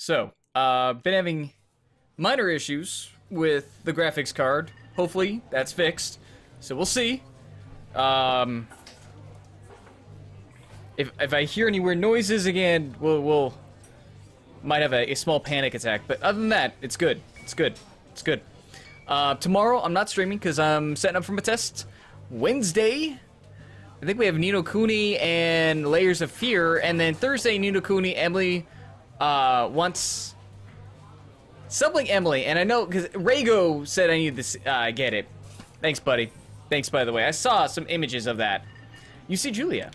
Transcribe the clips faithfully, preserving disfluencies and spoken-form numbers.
So, uh, been having minor issues with the graphics card. Hopefully, that's fixed. So we'll see. Um, if if I hear any weird noises again, we'll we'll might have a, a small panic attack. But other than that, it's good. It's good. It's good. Uh, tomorrow, I'm not streaming because I'm setting up for my test. Wednesday, I think we have Nino Kuni and Layers of Fear, and then Thursday, Nino Kuni, Emily. Uh, once something Emily, and I know because Rago said I need this. Uh, I get it. Thanks, buddy. Thanks, by the way. I saw some images of that. You see Julia.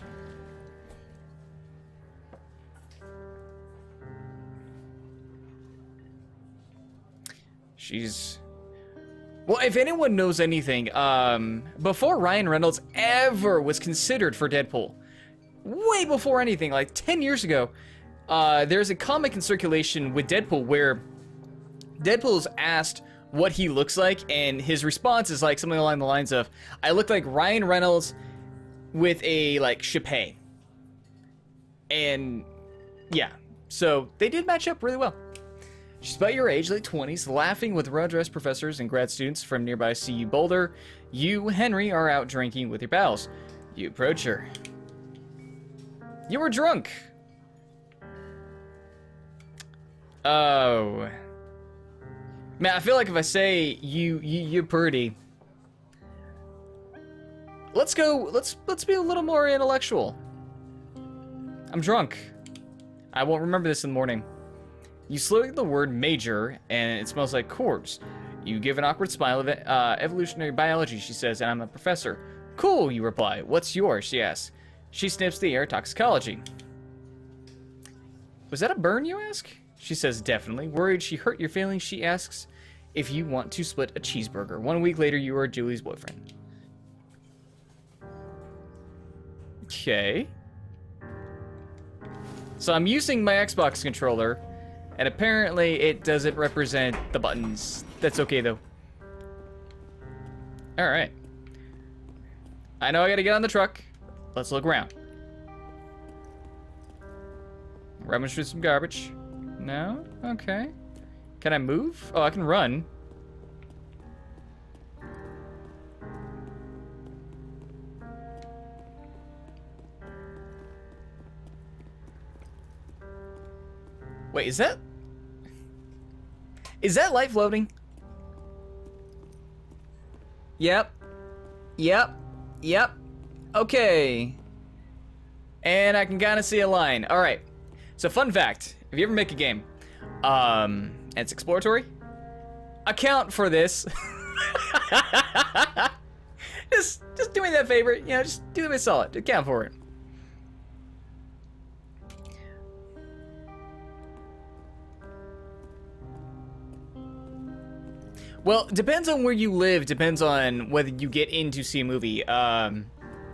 She's well. If anyone knows anything, um, before Ryan Reynolds ever was considered for Deadpool, way before anything, like ten years ago. Uh, there's a comic in circulation with Deadpool where Deadpool is asked what he looks like, and his response is like something along the lines of, I look like Ryan Reynolds with a, like, Chappé. And, yeah. So, they did match up really well. She's about your age, late twenties, laughing with well-dressed professors and grad students from nearby C U Boulder. You, Henry, are out drinking with your pals. You approach her. You were drunk. Oh, man, I feel like if I say you, you, you're pretty. Let's go. Let's let's be a little more intellectual. I'm drunk. I won't remember this in the morning. You slur the word major, and it smells like corpse. You give an awkward smile of it. Uh, evolutionary biology, she says, and I'm a professor. Cool, you reply. What's yours? She asks. She sniffs the air. Toxicology. Was that a burn, you ask? She says, definitely. Worried she hurt your feelings, she asks if you want to split a cheeseburger. One week later, you are Julie's boyfriend. Okay. So I'm using my Xbox controller, and apparently it doesn't represent the buttons. That's okay, though. Alright. I know I gotta get on the truck. Let's look around. Rummage through some garbage. No? Okay. Can I move? Oh, I can run. Wait, is that... Is that light floating? Yep. Yep. Yep. Okay. And I can kind of see a line. Alright. So, fun fact. If you ever make a game, um, and it's exploratory, account for this. just, just do me that favor. You know, just do me a solid. Account for it. Well, depends on where you live. Depends on whether you get in to see a movie. Um,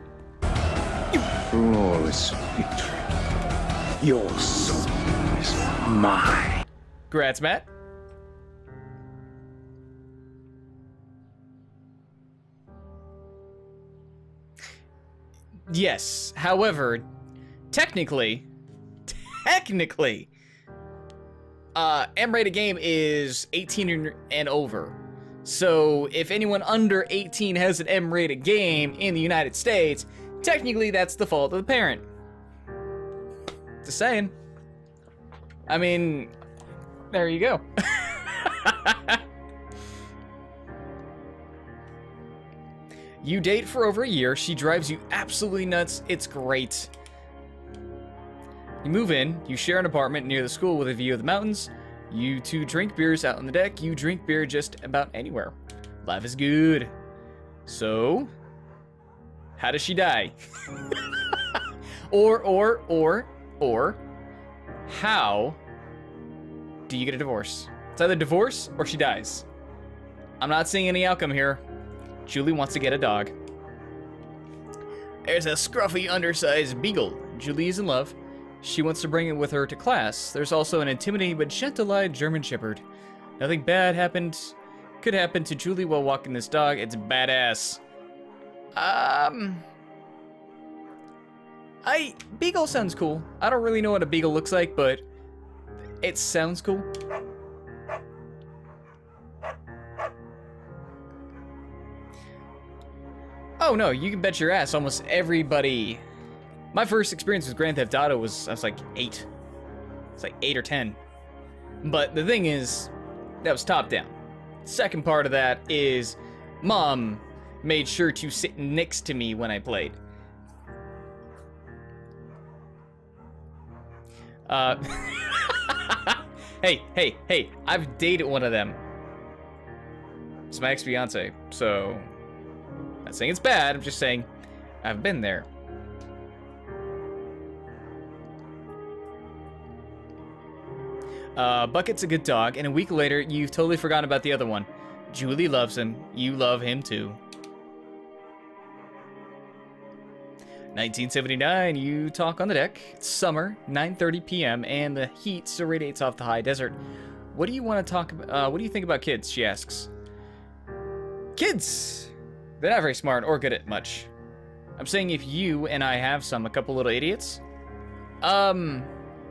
Flawless victory. Your soul is mine. Congrats, Matt. Yes. However, technically, technically, uh, M-rated game is eighteen and over. So if anyone under eighteen has an M-rated game in the United States, technically that's the fault of the parent. Just saying. I mean, there you go. You date for over a year. She drives you absolutely nuts. It's great. You move in. You share an apartment near the school with a view of the mountains. You two drink beers out on the deck. You drink beer just about anywhere. Life is good. So, how does she die? or, or, or, or, how do you get a divorce? It's either divorce or she dies. I'm not seeing any outcome here. Julie wants to get a dog. There's a scruffy, undersized Beagle. Julie is in love. She wants to bring it with her to class. There's also an intimidating but gentle-eyed German Shepherd. Nothing bad happened. Could happen to Julie while walking this dog. It's badass. Um... I... Beagle sounds cool. I don't really know what a Beagle looks like, but... It sounds cool. Oh no, you can bet your ass almost everybody. My first experience with Grand Theft Auto was, I was like eight. It's like eight or ten. But the thing is, that was top down. Second part of that is, Mom made sure to sit next to me when I played. Uh, hey, hey, hey, I've dated one of them. It's my ex-fiance, so... I'm not saying it's bad, I'm just saying I've been there. Uh, Bucket's a good dog, and a week later, you've totally forgotten about the other one. Julie loves him. You love him, too. nineteen seventy-nine, you talk on the deck. It's summer, nine thirty p m, and the heat still radiates off the high desert. What do you want to talk about? Uh, what do you think about kids? She asks. Kids! They're not very smart or good at much. I'm saying if you and I have some, a couple little idiots. Um...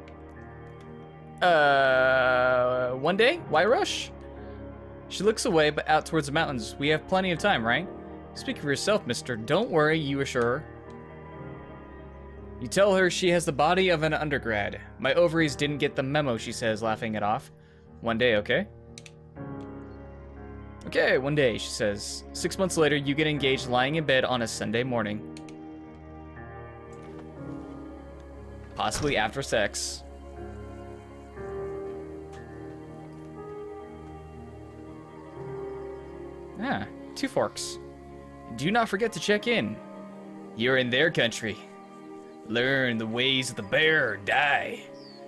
Uh... One day? Why rush? She looks away, but out towards the mountains. We have plenty of time, right? Speak for yourself, mister. Don't worry, you assure her. You tell her she has the body of an undergrad. My ovaries didn't get the memo, she says, laughing it off. One day, okay? Okay, one day, she says. Six months later, you get engaged lying in bed on a Sunday morning. Possibly after sex. Ah, two forks. Do not forget to check in. You're in their country. Learn the ways of the bear or die.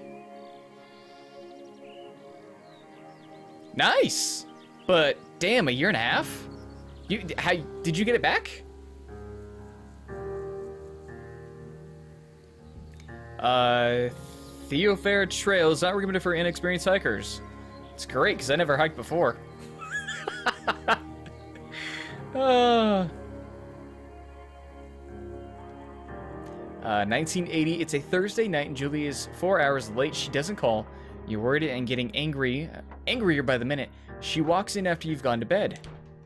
Nice! But, damn, a year and a half? You, how, did you get it back? Uh, Theofair Trail is not recommended for inexperienced hikers. It's great, because I never hiked before. uh... Uh, nineteen eighty, it's a Thursday night and Julie is four hours late. She doesn't call. You're worried and getting angry, angrier by the minute. She walks in after you've gone to bed.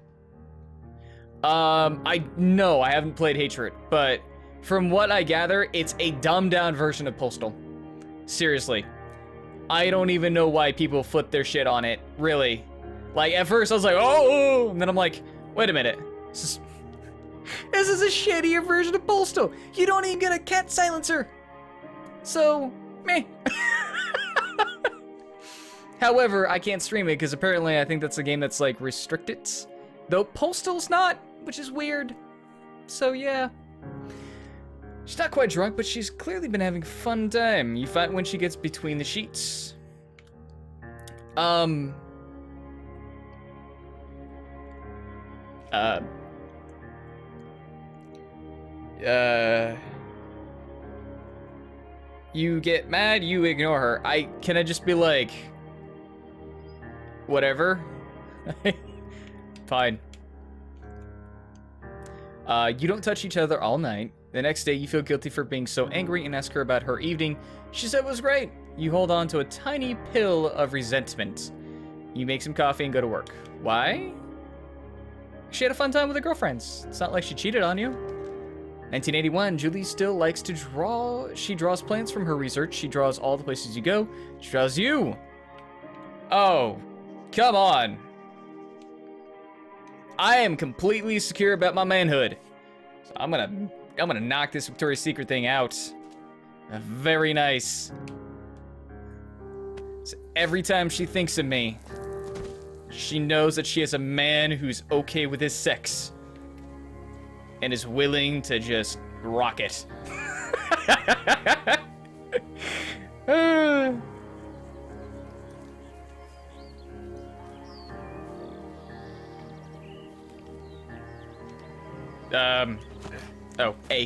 Um, I know I haven't played Hatred, but from what I gather, it's a dumbed down version of Postal. Seriously. I don't even know why people flip their shit on it, really. Like, at first I was like, oh, and then I'm like, wait a minute. This is... This is a shittier version of Postal. You don't even get a cat silencer. So, meh. However, I can't stream it because apparently I think that's a game that's like restricted. Though Postal's not, which is weird. So yeah. She's not quite drunk, but she's clearly been having a fun time. You find when she gets between the sheets. Um. Uh. Uh, you get mad, you ignore her. I, can I just be like, whatever? Fine. Uh, you don't touch each other all night. The next day, you feel guilty for being so angry and ask her about her evening. She said it was great. You hold on to a tiny pill of resentment. You make some coffee and go to work. Why? She had a fun time with her girlfriends. It's not like she cheated on you. nineteen eighty-one, Julie still likes to draw. She draws plans from her research. She draws all the places you go. She draws you. Oh, come on. I am completely secure about my manhood. So I'm gonna, I'm gonna knock this Victoria's Secret thing out. Very nice. So every time she thinks of me, she knows that she has a man who's okay with his sex. And is willing to just rock it. uh. Um. Oh, A.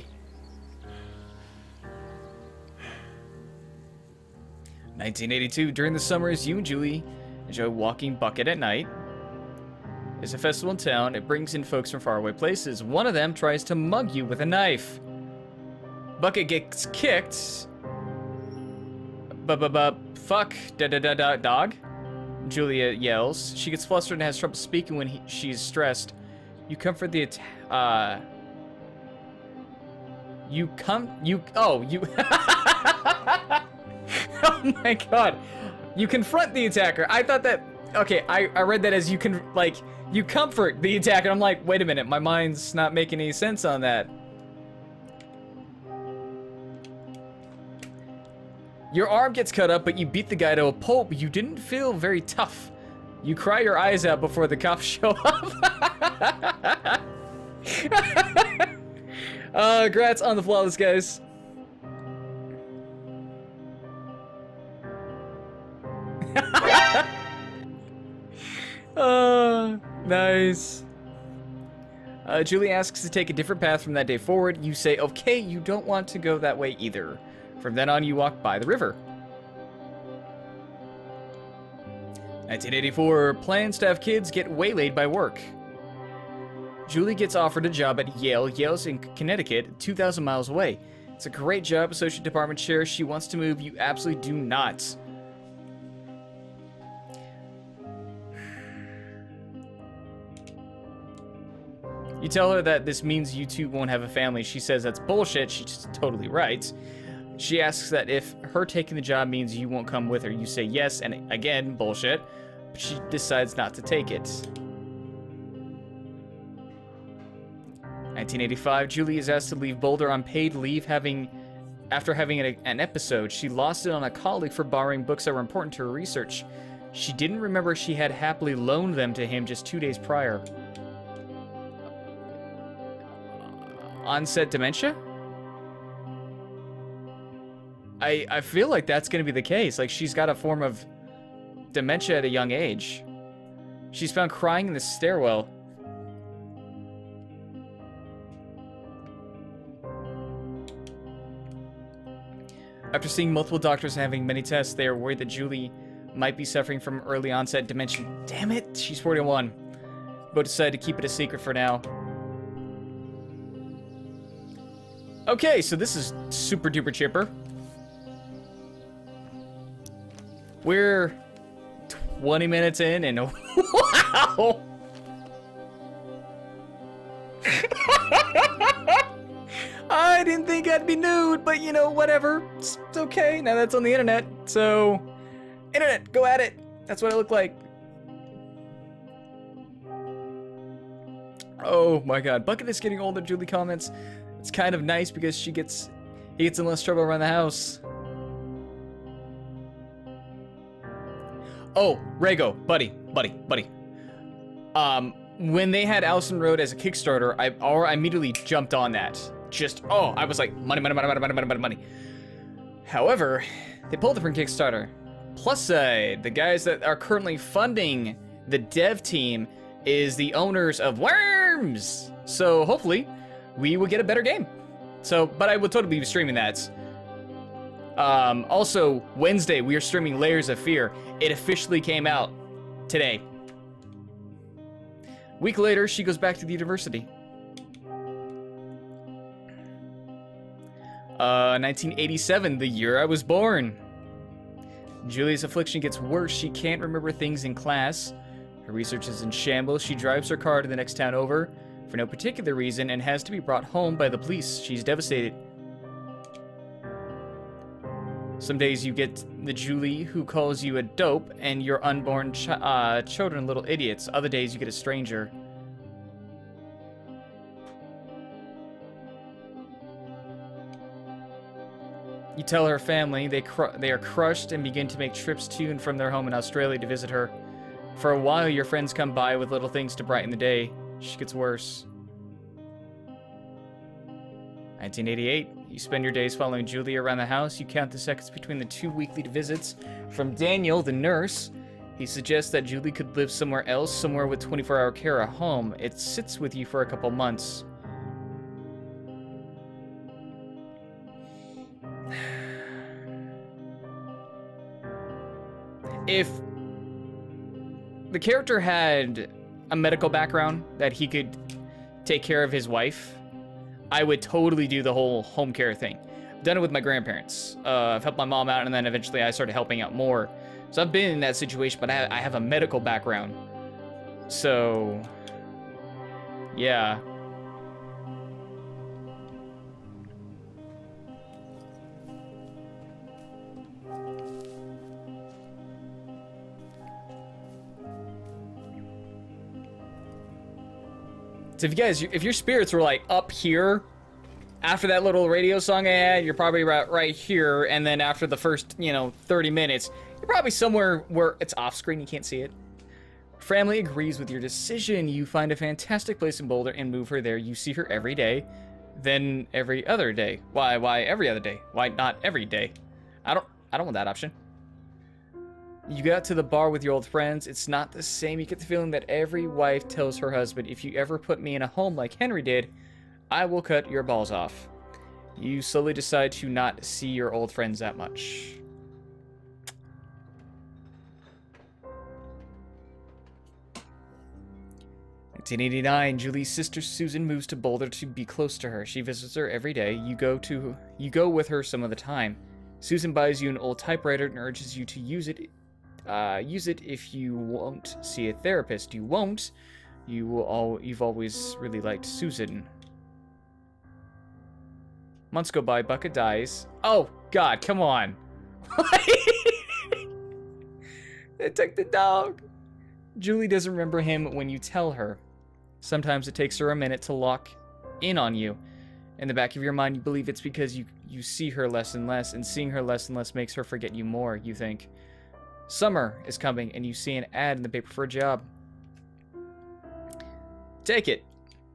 nineteen eighty-two. During the summers, you and Julie enjoy walking Bucket at night. There's a festival in town. It brings in folks from faraway places. One of them tries to mug you with a knife. Bucket gets kicked. But, but, but fuck, da da da da dog. Julia yells. She gets flustered and has trouble speaking when he, she's stressed. You comfort the atta- uh. You come. You. Oh, you. Oh my god. You confront the attacker. I thought that. Okay, I, I read that as you can. Like, you comfort the attacker. I'm like, wait a minute. My mind's not making any sense on that. Your arm gets cut up, but you beat the guy to a pulp. You didn't feel very tough. You cry your eyes out before the cops show up. uh, congrats on the flawless, guys. uh, nice. Uh, Julie asks to take a different path from that day forward. You say, okay, you don't want to go that way either. From then on, you walk by the river. nineteen eighty-four, plans to have kids get waylaid by work. Julie gets offered a job at Yale. Yale's in Connecticut, two thousand miles away. It's a great job, associate department chair. She wants to move. You absolutely do not. You tell her that this means you two won't have a family. She says that's bullshit. She's totally right. She asks that if her taking the job means you won't come with her. You say yes, and again, bullshit. But she decides not to take it. nineteen eighty-five, Julie is asked to leave Boulder on paid leave having, after having an, an episode. She lost it on a colleague for borrowing books that were important to her research. She didn't remember she had happily loaned them to him just two days prior. Onset dementia? I, I feel like that's going to be the case. Like, she's got a form of dementia at a young age. She's found crying in the stairwell. After seeing multiple doctors and having many tests, they are worried that Julie might be suffering from early onset dementia. Damn it, she's forty-one. But decided to keep it a secret for now. Okay, so this is super duper chipper. We're twenty minutes in and wow! I didn't think I'd be nude, but you know, whatever. It's, it's okay. Now that's on the internet, so internet, go at it. That's what I look like. Oh my god, Bucket is getting older, Julie comments. It's kind of nice because she gets, he gets in less trouble around the house. Oh, Rego, buddy, buddy, buddy. Um, when they had Allison Road as a Kickstarter, I, or I immediately jumped on that. Just, oh, I was like, money, money, money, money, money, money, money, money. However, they pulled it from Kickstarter. Plus side, the guys that are currently funding the dev team is the owners of Worms. So hopefully, we will get a better game. So, but I will totally be streaming that. Um, also, Wednesday, we are streaming Layers of Fear. It officially came out today. A week later, she goes back to the university. Uh, nineteen eighty-seven, the year I was born. Julie's affliction gets worse. She can't remember things in class. Her research is in shambles. She drives her car to the next town over for no particular reason and has to be brought home by the police. She's devastated. Some days you get the Julie who calls you a dope and your unborn ch uh, children little idiots. Other days you get a stranger. You tell her family they cr they are crushed and begin to make trips to and from their home in Australia to visit her. For a while, your friends come by with little things to brighten the day. She gets worse. nineteen eighty-eight, you spend your days following Julie around the house. You count the seconds between the two weekly visits from Daniel, the nurse. He suggests that Julie could live somewhere else, somewhere with twenty-four hour care at home. It sits with you for a couple months. If the character had a medical background that he could take care of his wife, I would totally do the whole home care thing. Done it with my grandparents. Uh, I've helped my mom out, and then eventually I started helping out more. So I've been in that situation, but I, I have a medical background. So, yeah. So if you guys, if your spirits were like up here, after that little radio song I had, you're probably right, right here, and then after the first, you know, thirty minutes, you're probably somewhere where it's off screen, you can't see it. Family agrees with your decision. You find a fantastic place in Boulder and move her there. You see her every day, then every other day. Why, why every other day? Why not every day? I don't, I don't want that option. You go out to the bar with your old friends. It's not the same. You get the feeling that every wife tells her husband, if you ever put me in a home like Henry did, I will cut your balls off. You slowly decide to not see your old friends that much. nineteen eighty-nine, Julie's sister Susan moves to Boulder to be close to her. She visits her every day. You go to you go with her some of the time. Susan buys you an old typewriter and urges you to use it. Uh, use it if you won't see a therapist. You won't. You will all. You've always really liked Susan. Months go by. Bucket dies. Oh God! Come on. They took the dog. Julie doesn't remember him when you tell her. Sometimes it takes her a minute to lock in on you. In the back of your mind, you believe it's because you, you see her less and less, and seeing her less and less makes her forget you more, you think. Summer is coming, and you see an ad in the paper for a job. Take it.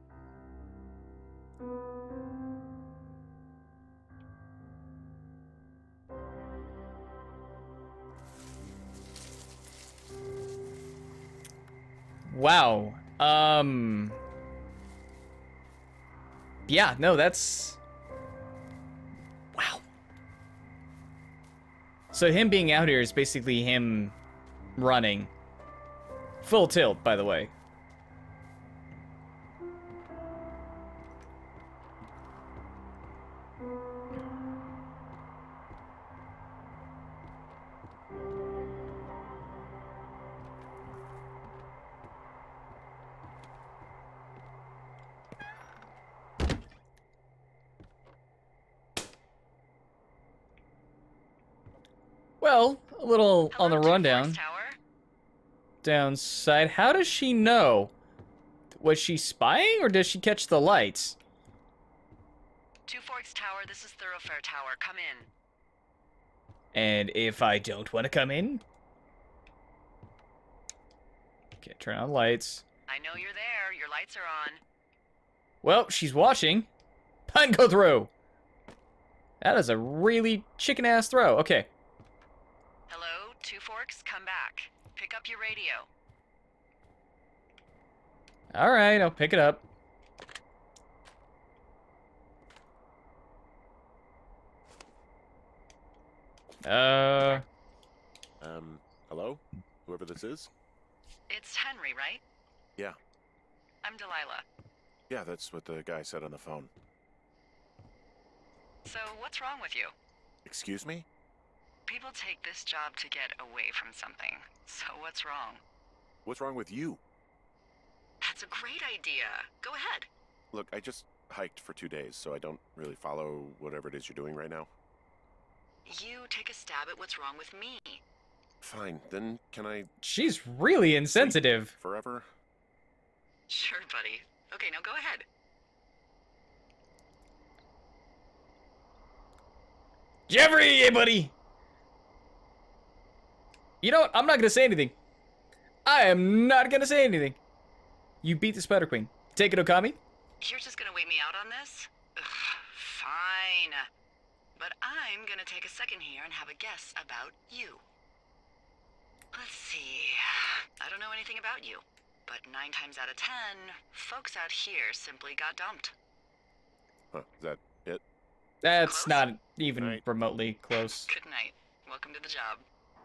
Wow. Um. Yeah, no, that's... Wow. So him being out here is basically him running. Full tilt, by the way. Well, a little on the rundown. Downside, how does she know? Was she spying, or does she catch the lights? Two Forks Tower, this is Thoroughfare Tower. Come in. And if I don't want to come in? Okay, turn on lights. I know you're there. Your lights are on. Well, she's watching. Punt go through. That is a really chicken-ass throw. Okay. Hello, Two Forks, come back. Pick up your radio. All right, I'll pick it up. Uh... Um, hello? Whoever this is? It's Henry, right? Yeah. I'm Delilah. Yeah, that's what the guy said on the phone. So, what's wrong with you? Excuse me? People take this job to get away from something. So what's wrong? What's wrong with you? That's a great idea. Go ahead. Look, I just hiked for two days, so I don't really follow whatever it is you're doing right now. You take a stab at what's wrong with me. Fine, then can I... She's really insensitive. Forever? Sure, buddy. Okay, now go ahead. Jeffrey, hey, buddy! You know what? I'm not gonna say anything. I am not gonna say anything. You beat the Spider Queen. Take it, Okami. You're just gonna wait me out on this? Ugh, fine. But I'm gonna take a second here and have a guess about you. Let's see. I don't know anything about you, but nine times out of ten, folks out here simply got dumped. Huh, is that it? That's Close? not even Right. remotely close. Good night. Welcome to the job.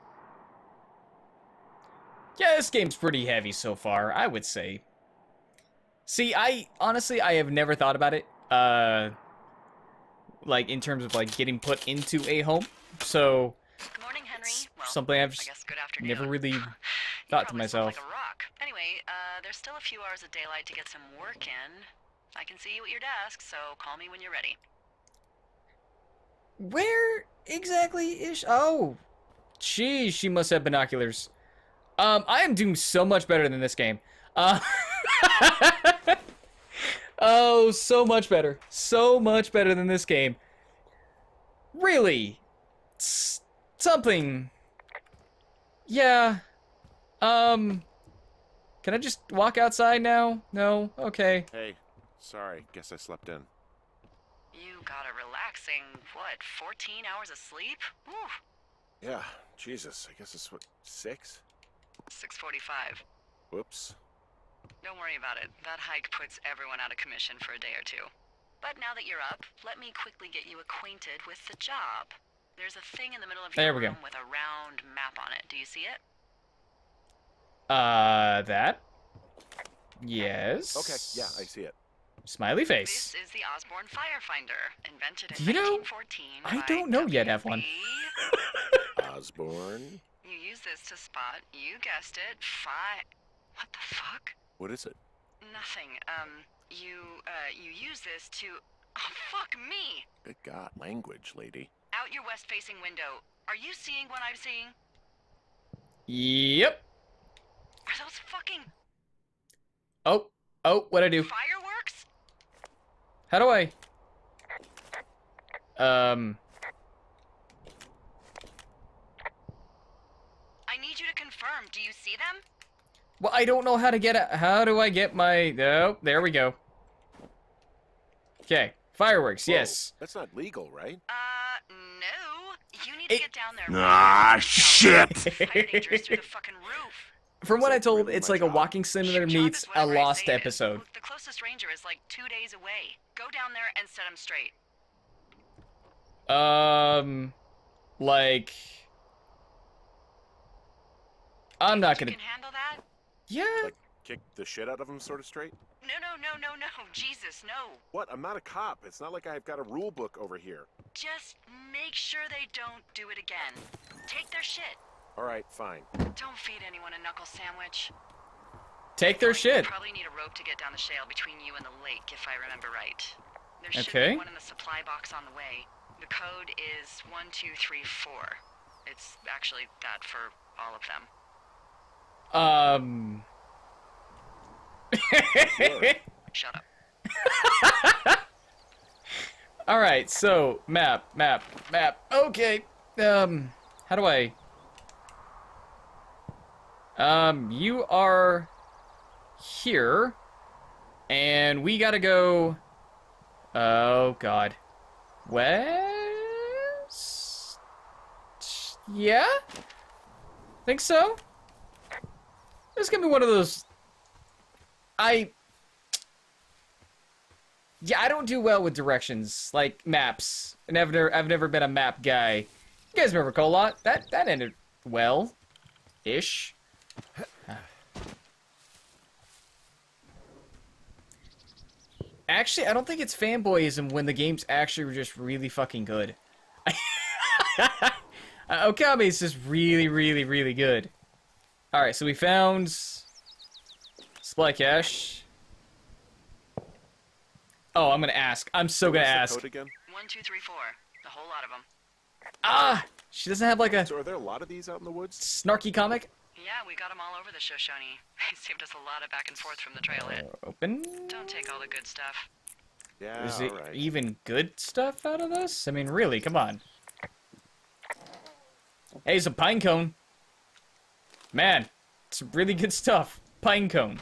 Yeah, this game's pretty heavy so far, I would say. See, I honestly, I have never thought about it. Uh, like in terms of like getting put into a home. So Good morning, Henry. Well, something I've I guess good afternoon. never really You thought to probably slept myself. like a rock. Anyway, uh, there's still a few hours of daylight to get some work in. I can see you at your desk, so call me when you're ready. Where exactly is? Oh, geez, she must have binoculars. Um, I am doing so much better than this game. Uh, oh, so much better, so much better than this game. Really, S something. Yeah. Um, can I just walk outside now? No. Okay. Hey, sorry. Guess I slept in. You got a relaxing, what, fourteen hours of sleep? Ooh, Yeah, Jesus. I guess it's what, six? six forty-five. Whoops. Don't worry about it. That hike puts everyone out of commission for a day or two. But now that you're up, let me quickly get you acquainted with the job. There's a thing in the middle of your There we go. room with a round map on it. Do you see it? Uh, that. Yes. Okay, yeah, I see it. Smiley face. This is the Osborne Firefinder, invented in You know, nineteen fourteen I by don't know yet, W F one. B. Osborne? You use this to spot, you guessed it, fi... What the fuck? What is it? Nothing. Um, you, uh, you use this to... Oh, fuck me! Good God, language, lady. Out your west-facing window. Are you seeing what I'm seeing? Yep. Are those fucking Oh, oh, what'd I do? fireworks? How do I? Um. I need you to confirm. Do you see them? Well, I don't know how to get it. How do I get my? Oh, there we go. Okay, fireworks. Whoa, Yes. That's not legal, right? Uh, no. You need It- to get down there. Ah, right. shit. Fire dangerous through the fucking roof. From what Is I it told, really it's my like a job? walking simulator Your job meets is a whatever I Lost say it is. episode. Look, the closest ranger is like two days away. Go down there and set him straight. Um, like, I'm not You gonna. can handle that? Yeah. Like, kick the shit out of him, sort of straight? No, no, no, no, no. Jesus, no. What? I'm not a cop. It's not like I've got a rule book over here. Just make sure they don't do it again. Take their shit. All right, fine. Don't feed anyone a knuckle sandwich. Take their You shit. probably need a rope to get down the shale between you and the lake, if I remember right. There should Okay. be one in the supply box on the way. The code is one two three four. It's actually that for all of them. Um. Shut up. All right. So map, map, map. Okay. Um. How do I? Um. You are here, and we gotta go. Oh God. West? Yeah? Think so? This is gonna be one of those... I... Yeah, I don't do well with directions, like maps. I've never, I've never been a map guy. You guys remember Colot? That, that ended well. Ish. Actually, I don't think it's fanboyism when the games actually were just really fucking good. uh, Okami is just really, really, really good. Alright, so we found supply cache. Oh, I'm gonna ask. I'm so gonna What's the ask. code again? one two three four. A whole lot of them. Ah! She doesn't have like a So are there a lot of these out in the woods? snarky comic? Yeah, we got them all over the Shoshone. They saved us a lot of back and forth from the trailhead. Open? Don't take all the good stuff. Yeah, Is it all right. even good stuff out of this? I mean, really, come on. Hey, it's a pine cone. Man, it's really good stuff. Pine cone.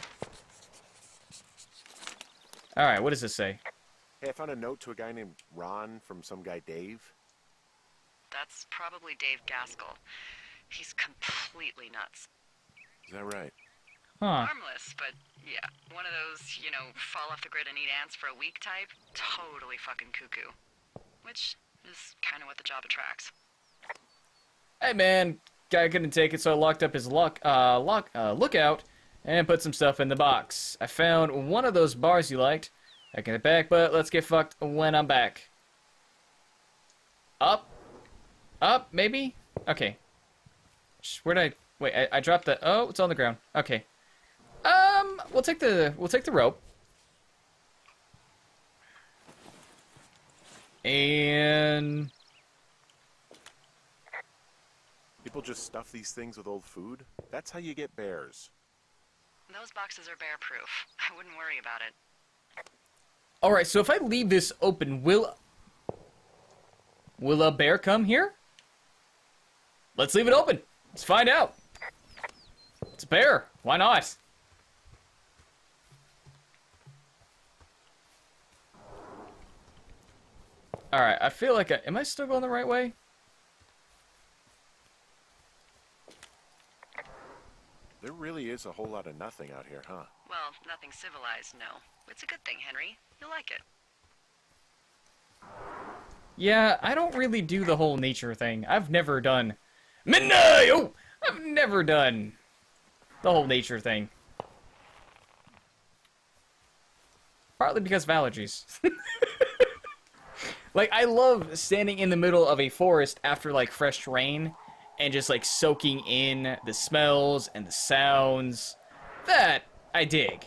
Alright, what does this say? Hey, I found a note to a guy named Ron from some guy Dave. That's probably Dave Gaskell. He's completely nuts. Is that right? Huh. Harmless, but yeah, one of those, you know, fall off the grid and eat ants for a week type. Totally fucking cuckoo. Which is kind of what the job attracts. Hey man, guy couldn't take it, so I locked up his lock, uh, lock, uh, lookout and put some stuff in the box. I found one of those bars you liked. I can get back, but let's get fucked when I'm back. Up? Up, maybe? Okay. Where'd I... Wait, I, I dropped the... Oh, it's on the ground. Okay. Um, we'll take the... We'll take the rope. And... People just stuff these things with old food? That's how you get bears. Those boxes are bear-proof. I wouldn't worry about it. Alright, so if I leave this open, will... Will a bear come here? Let's leave it open. Let's find out. It's a bear. Why not? Alright, I feel like I... Am I still going the right way? There really is a whole lot of nothing out here, huh? Well, nothing civilized, no. It's a good thing, Henry. You'll like it. Yeah, I don't really do the whole nature thing. I've never done... Midnight! Oh! I've never done the whole nature thing. Partly because of allergies. Like, I love standing in the middle of a forest after, like, fresh rain and just, like, soaking in the smells and the sounds. That I dig.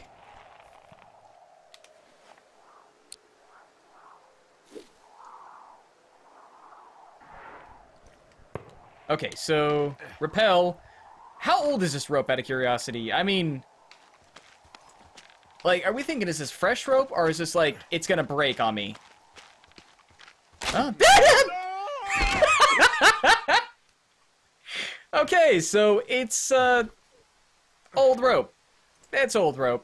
Okay, so, rappel. How old is this rope, out of curiosity? I mean, like, are we thinking is this fresh rope, or is this, like, it's gonna break on me? Oh. Okay, so it's, uh, old rope. It's old rope.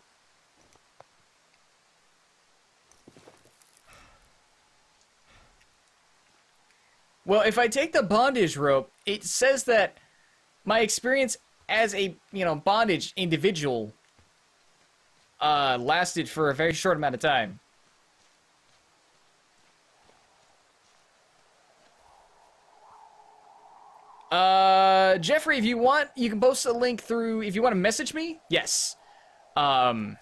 Well, if I take the bondage rope, it says that my experience as a, you know, bondage individual uh, lasted for a very short amount of time. Uh, Jeffrey, if you want, you can post a link through, if you want to message me, yes. Um.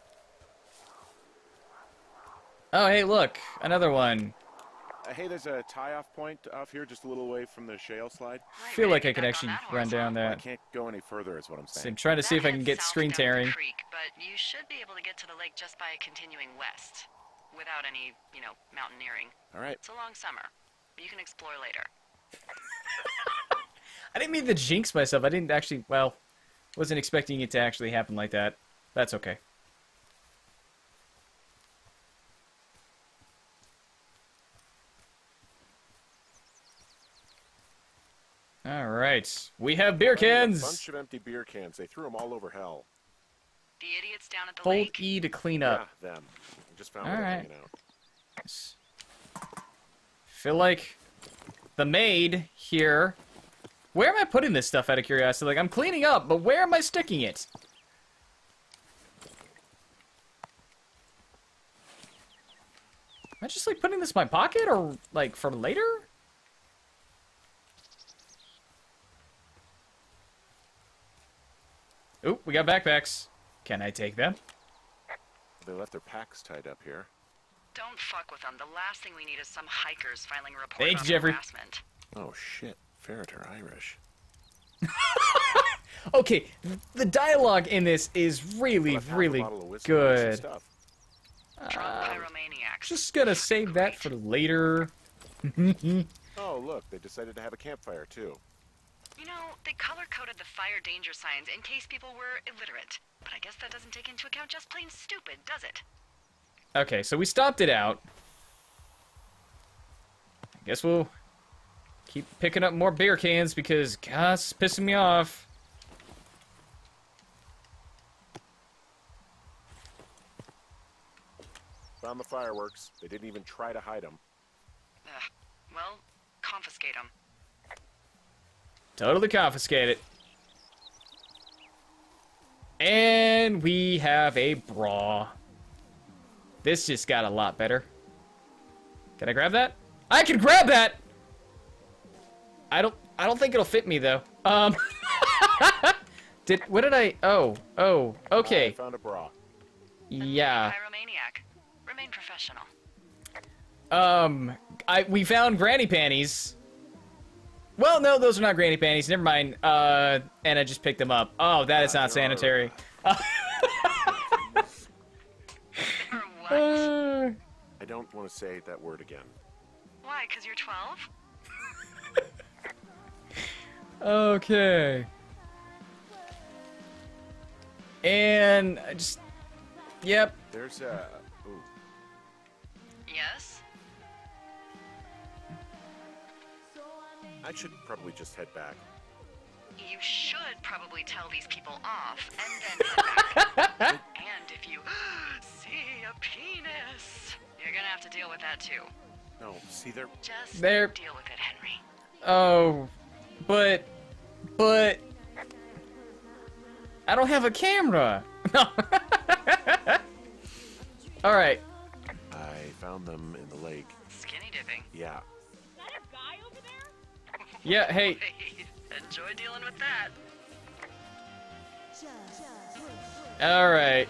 Oh, hey, look, another one. Uh, hey, there's a tie-off point off here just a little away from the shale slide. I feel like I could actually run down Well, I that. can't go any further is what I'm So saying. I'm trying to see That if I can heads get south screen down the tearing. Creek, but you should be able to get to the lake just by continuing west, without any, you know, mountaineering. All right. It's a long summer. You can explore later. I didn't mean to jinx myself. I didn't actually, well, wasn't expecting it to actually happen like that. That's okay. All right, we have beer cans. A bunch of empty beer cans. They threw them all over hell. The idiots down at the Hold lake. E to clean up. Yeah, them. I just found All one right. hanging out. Feel like the maid here. Where am I putting this stuff, out of curiosity? Like, I'm cleaning up, but where am I sticking it? Am I just, like, putting this in my pocket, or, like, for later? Oop, we got backpacks. Can I take them? They left their packs tied up here. Don't fuck with them. The last thing we need is some hikers filing a report Thanks, on Jeffrey. harassment. Oh shit, Ferret are Irish. Okay, the dialogue in this is really, Well, I found a really bottle of whiskey and some good. stuff. Drunk Uh, pyromaniacs. just gonna save that for later. Oh look, they decided to have a campfire too. You know, they color-coded the fire danger signs in case people were illiterate. But I guess that doesn't take into account just plain stupid, does it? Okay, so we stopped it out. I guess we'll keep picking up more beer cans because, God, it's pissing me off. Found the fireworks. They didn't even try to hide them. Ugh. Well, confiscate them. Totally confiscate it. And we have a bra. This just got a lot better. Can I grab that? I can grab that! I don't I don't think it'll fit me though. Um Did what did I oh, oh, okay. I found a bra. Yeah. Pyromaniac. Remain professional. Um, I we found granny panties. Well, no, those are not granny panties. Never mind. Uh, and I just picked them up. Oh, that is not sanitary. Or what? Uh, I don't want to say that word again. Why? Because you're twelve? okay. And I just, yep. There's a. Ooh. Yes? I should probably just head back. You should probably tell these people off and then head back. And if you see a penis, you're gonna have to deal with that too. No, see, they're. Just They're- deal with it, Henry. Oh, but, but, I don't have a camera. No. All right. I found them in the lake. Skinny dipping. Yeah. Is that a guy over there? Yeah. Hey. Enjoy dealing with that. All right.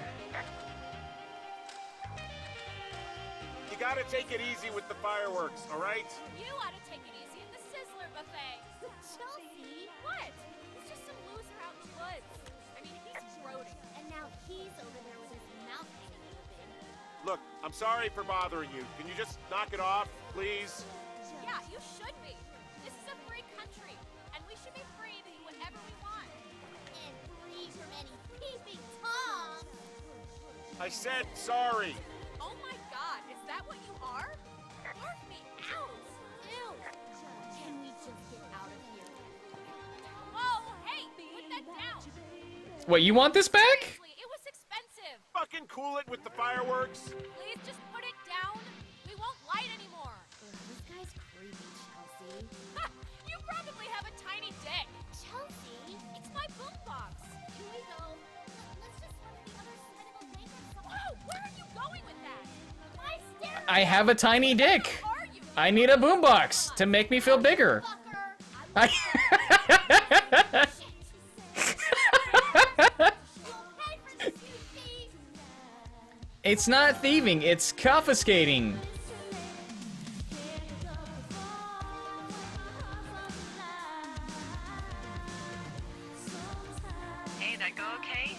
You gotta take it easy with the fireworks, all right? You ought to take it easy at the Sizzler buffet. Chelsea? What? It's just some loser out in the woods. I mean, he's brooding. And now he's over there with his mouth hanging open. Look, I'm sorry for bothering you. Can you just knock it off, please? Yeah, you should be. This is a free country, and we should be free to do whatever we want. And free from any peeping Tom. I said sorry. Oh my God, is that what you are? Bark me out. Ew. Can we just get out of here? Whoa, hey, put that down. What, you want this back? Seriously, it was expensive. Fucking cool it with the fireworks. Please just put it down. We won't light anymore. This guy's creepy, Chelsea. You probably have a tiny dick. Chelsea, it's my boombox. Here we go. Let's just go to the other side of the lake or something. Whoa, where are you going with that? My stairs. I have a tiny dick. Where are you? I need a boombox to make me feel bigger. I It's not thieving, it's confiscating. Hey, that go okay?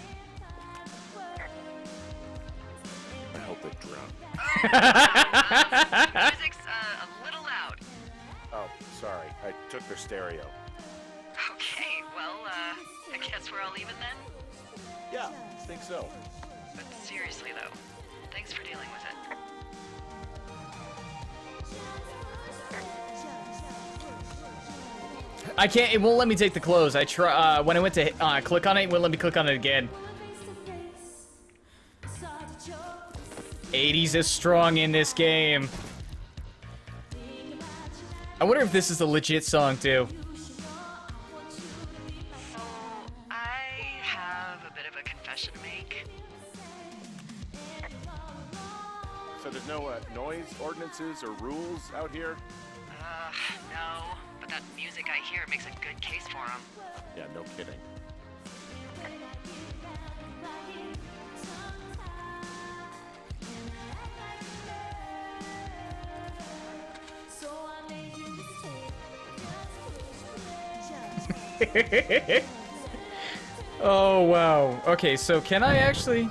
I hope it drowned. Music's uh, a little loud. Oh, sorry. I took their stereo. Okay, well, uh, I guess we're all even then? Yeah, I think so. But seriously, though, thanks for dealing with it. I can't, it won't let me take the clothes. I try, uh, when I went to uh, click on it, it wouldn't let me click on it again. eighties is strong in this game. I wonder if this is a legit song, too. So, I have a bit of a confession to make. So there's no uh, noise ordinances or rules out here? Uh, no, but that music I hear makes a good case for him. Yeah, no kidding. Oh, wow. Okay, so can I actually...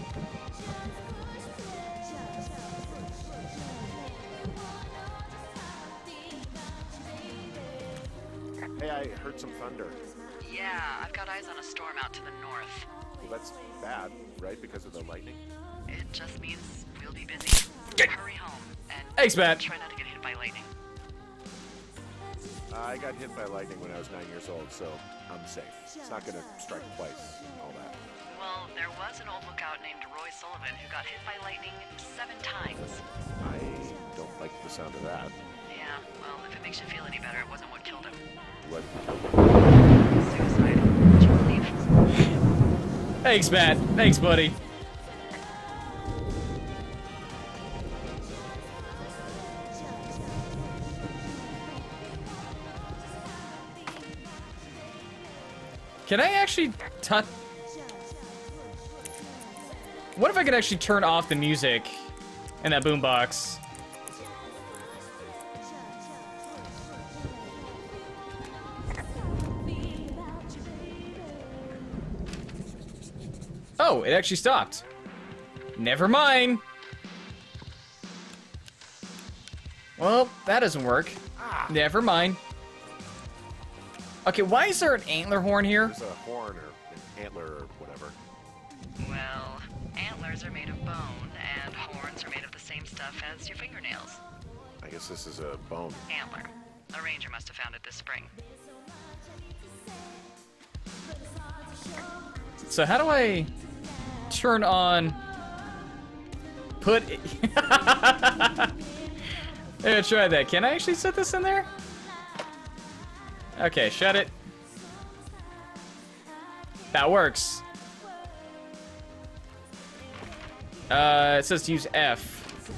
Hey, I heard some thunder. Yeah, I've got eyes on a storm out to the north. Well, that's bad, right? Because of the lightning? It just means we'll be busy. Hurry home, and Thanks, Matt. try not to get hit by lightning. Uh, I got hit by lightning when I was nine years old, so I'm safe. It's not gonna strike twice, all that. Well, there was an old lookout named Roy Sullivan who got hit by lightning seven times. I don't like the sound of that. Yeah, well, if it makes you feel any better, it wasn't what killed him. What? Suicide. Would you believe? Thanks, Matt. Thanks, buddy. Can I actually touch? What if I could actually turn off the music in that boombox? Oh, it actually stopped. Never mind. Well, that doesn't work. Ah. Never mind. Okay, why is there an antler horn here? There's a horn or an antler or whatever. Well, antlers are made of bone, and horns are made of the same stuff as your fingernails. I guess this is a bone. Antler. A ranger must have found it this spring. So how do I turn on... Put... it- Maybe I'll try that. Can I actually set this in there? Okay, shut it. That works. Uh, it says to use F.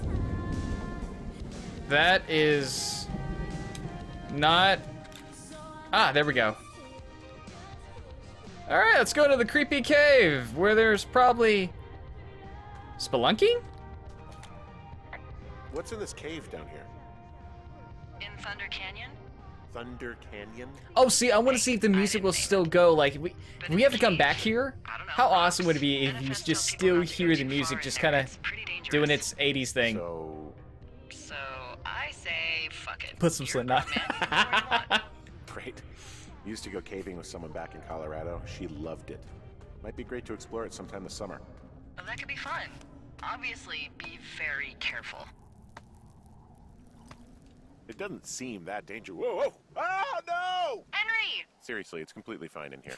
That is not... Ah, there we go. Alright, let's go to the creepy cave, where there's probably... spelunking? What's in this cave down here? In Thunder Canyon? Thunder Canyon? Oh, see, I want to see if the music will still go. Like, if we, if we have to come back here, how awesome would it be if you just still hear the music just kind of doing its eighties thing? So... So, I say fuck it. Put some You're Slipknot. a man, do what you want. Great. Used to go caving with someone back in Colorado. She loved it. Might be great to explore it sometime this summer. Well, that could be fun. Obviously, be very careful. It doesn't seem that dangerous. Whoa, whoa! Ah, no! Henry! Seriously, it's completely fine in here.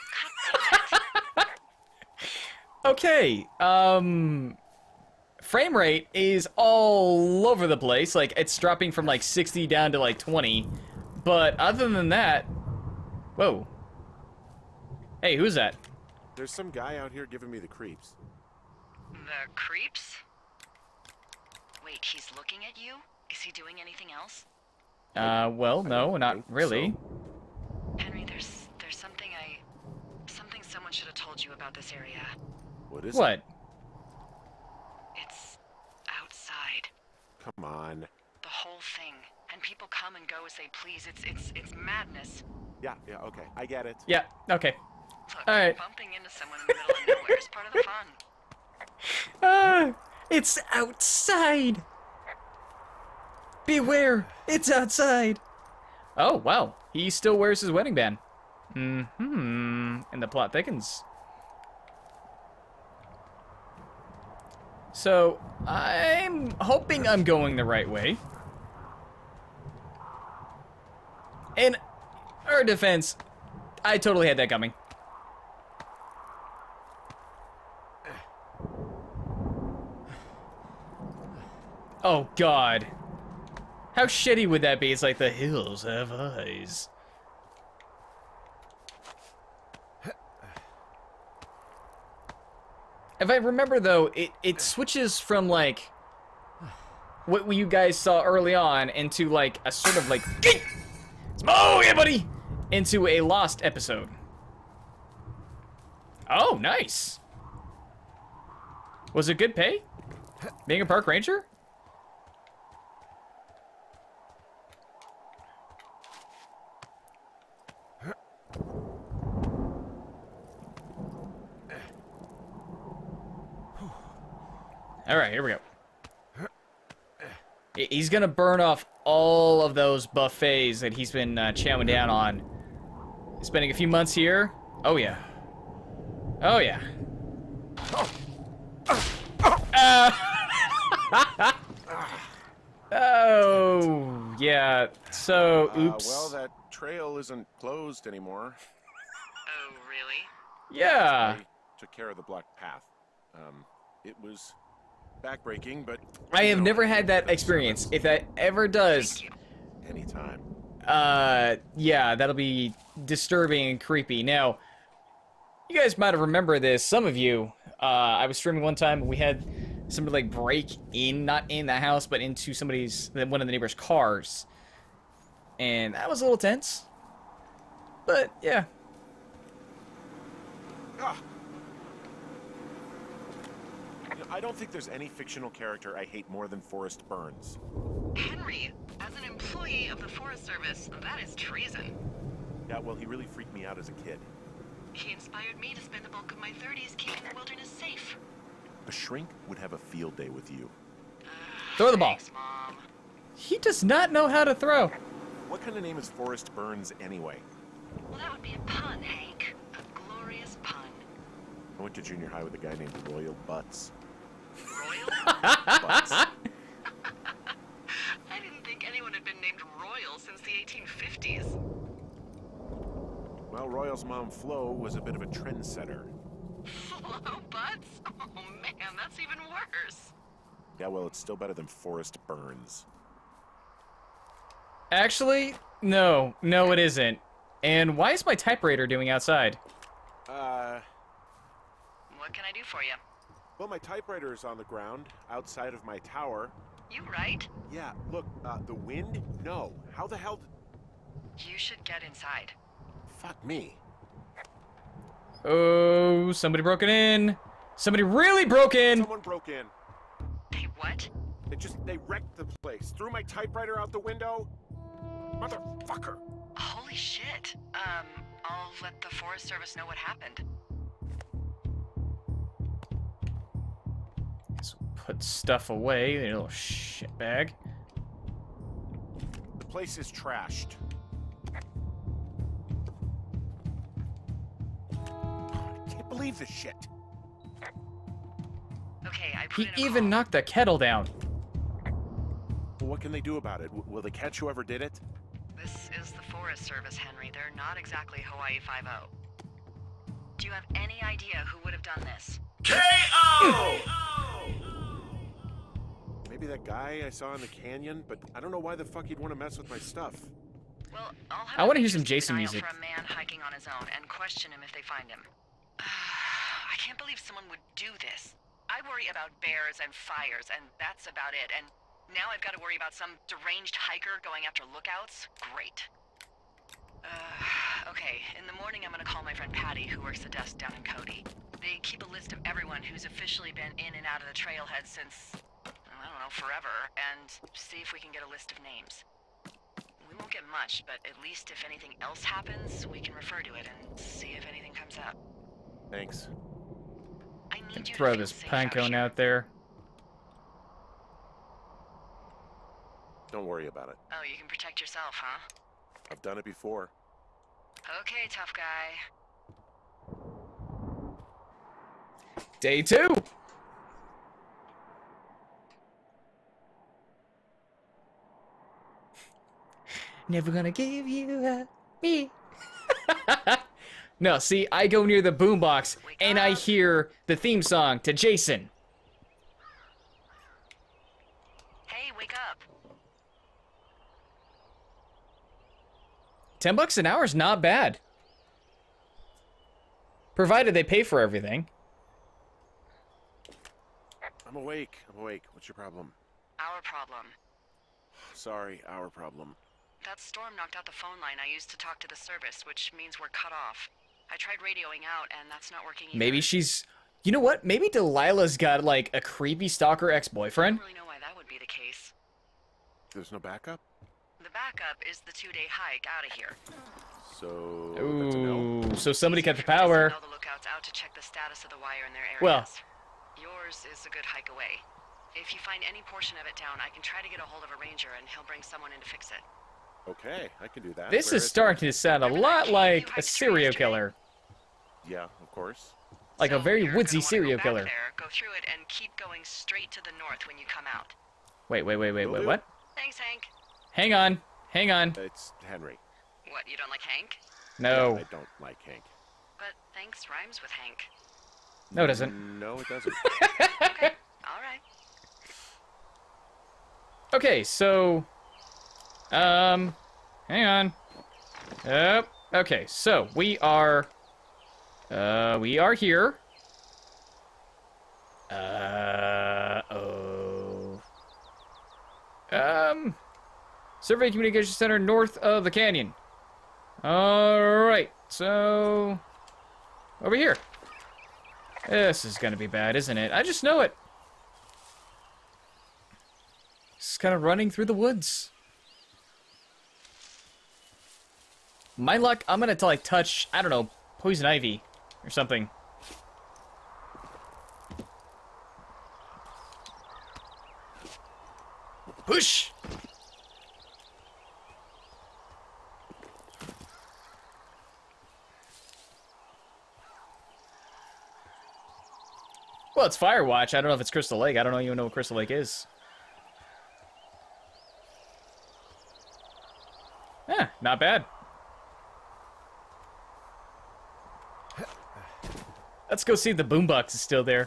Okay, um... frame rate is all over the place. Like, it's dropping from, like, sixty down to, like, twenty. But other than that... Whoa. Hey, who's that? There's some guy out here giving me the creeps. The creeps? Wait, he's looking at you? Is he doing anything else? Uh, well, no, not think really. Henry, there's there's something I... Something someone should have told you about this area. What is What? it? It's outside. Come on. The whole thing. And people come and go as they please. It's it's it's madness. Yeah, yeah, okay. I get it. Yeah, okay. Look, All right. bumping into someone in the middle of nowhere is part of the fun. Ah, it's outside! Beware, it's outside! Oh, wow. He still wears his wedding band. Mm-hmm. And the plot thickens. So, I'm hoping I'm going the right way. In our defense, I totally had that coming. Oh, God. How shitty would that be? It's like the hills have eyes. If I remember, though, it, it switches from, like, what you guys saw early on into, like, a sort of, like, oh, yeah, buddy! Into a Lost episode. Oh, nice. Was it good pay? Being a park ranger? All right, here we go. He's gonna burn off all of those buffets that he's been uh, chowing down on. Spending a few months here. Oh yeah. Oh yeah. Uh, oh yeah. So oops. Uh, well, that trail isn't closed anymore. Oh, really? Yeah. I took care of the blocked path. Um, it was backbreaking, but I have you know, never I had did that the experience. service. If that ever does, Thank you. Anytime. uh, yeah, that'll be disturbing and creepy. Now, you guys might have remembered this. Some of you, uh, I was streaming one time and we had somebody like break in, not in the house, but into somebody's, one of the neighbors' cars. And that was a little tense. But, yeah. Ah. You know, I don't think there's any fictional character I hate more than Forrest Burns. Henry, as an employee of the Forest Service, that is treason. Yeah, well, he really freaked me out as a kid. He inspired me to spend the bulk of my thirties keeping the wilderness safe. A shrink would have a field day with you. Throw the ball. Thanks, Mom. He does not know how to throw. What kind of name is Forrest Burns anyway? Well, that would be a pun, Hank. A glorious pun. I went to junior high with a guy named Royal Butts. Royal? Butts. I didn't think anyone had been named Royal since the eighteen fifties. Well, Royal's mom, Flo, was a bit of a trendsetter. Flo Butts? Oh man, that's even worse. Yeah, well, it's still better than Forrest Burns. Actually, no. No, it isn't. And why is my typewriter doing outside? Uh, What can I do for you? well, my typewriter is on the ground, outside of my tower. You right? Yeah, look, uh, the wind? No. How the hell did... You should get inside. Fuck me. Oh, somebody broke it in. Somebody really broke in. Someone broke in. Hey, what? They just, they wrecked the place. Threw my typewriter out the window. Motherfucker. Holy shit. Um, I'll let the Forest Service know what happened. Let's put stuff away, you little shit bag. The place is trashed. I can't believe this shit. Okay, I put He in a even call. knocked the kettle down. Well, what can they do about it? W will they catch whoever did it? This is the Forest Service, Henry. They're not exactly Hawaii Five-O. Do you have any idea who would have done this? K O! Maybe that guy I saw in the canyon, but I don't know why the fuck he'd want to mess with my stuff. Well, I'll have I wanna the hear some rangers keep Jason an eye out music. for a man hiking on his own and question him if they find him. I can't believe someone would do this. I worry about bears and fires, and that's about it. And now I've got to worry about some deranged hiker going after lookouts? Great. Uh, okay, in the morning I'm gonna call my friend Patty, who works the desk down in Cody. They keep a list of everyone who's officially been in and out of the trailhead since, I don't know, forever, and see if we can get a list of names. We won't get much, but at least if anything else happens, we can refer to it and see if anything comes up. Thanks. I need you to Throw feel this safe pine out cone here. out there. Don't worry about it. Oh, you can protect yourself, huh? I've done it before. Okay, tough guy. Day two. Never gonna give you up, me. No, see, I go near the boombox and I hear the theme song to Jason. Hey, wake up. Ten bucks an hour is not bad. Provided they pay for everything. I'm awake. I'm awake. What's your problem? Our problem. Sorry, our problem. That storm knocked out the phone line I used to talk to the service, which means we're cut off. I tried radioing out, and that's not working either. Maybe she's... You know what? Maybe Delilah's got, like, a creepy stalker I ex-boyfriend. don't really know why that would be the case. There's no backup? The backup is the two-day hike out of here. So, that's a no. Ooh, so somebody cut the For me to power. send all the lookouts out to check the status of the wire in their areas. Well. Yours is a good hike away. If you find any portion of it down, I can try to get a hold of a ranger, and he'll bring someone in to fix it. Okay, I can do that. This Where is it? starting to sound a Remember that lot cave like you a hiked through serial yesterday? killer. Yeah, of course. Like a So very you're woodsy gonna wanna serial go back killer. There, go through it, and keep going straight to the north when you come out. Wait, wait, wait, wait, Will wait, do. what? Thanks, Hank. Hang on. Hang on. It's Henry. What, you don't like Hank? No. I don't like Hank. But thanks rhymes with Hank. No, it doesn't. No, it doesn't. Okay, all right. Okay, so... Um... Hang on. Yep. Okay, so we are... Uh, we are here. Uh... Oh... Um... Survey Communication Center north of the canyon. Alright, so... Over here. This is gonna be bad, isn't it? I just know it. Just kind of running through the woods. My luck, I'm gonna like touch, I don't know, poison ivy or something. Push! Well, it's Firewatch. I don't know if it's Crystal Lake. I don't even know what Crystal Lake is. Yeah, not bad. Let's go see if the boombox is still there.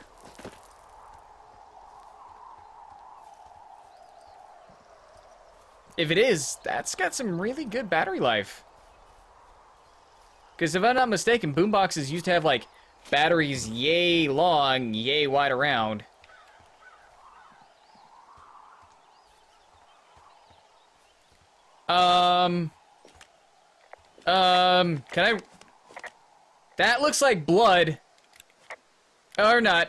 If it is, that's got some really good battery life. Because if I'm not mistaken, boomboxes used to have, like, batteries yay long, yay wide around. Um... Um, can I... That looks like blood. Or not.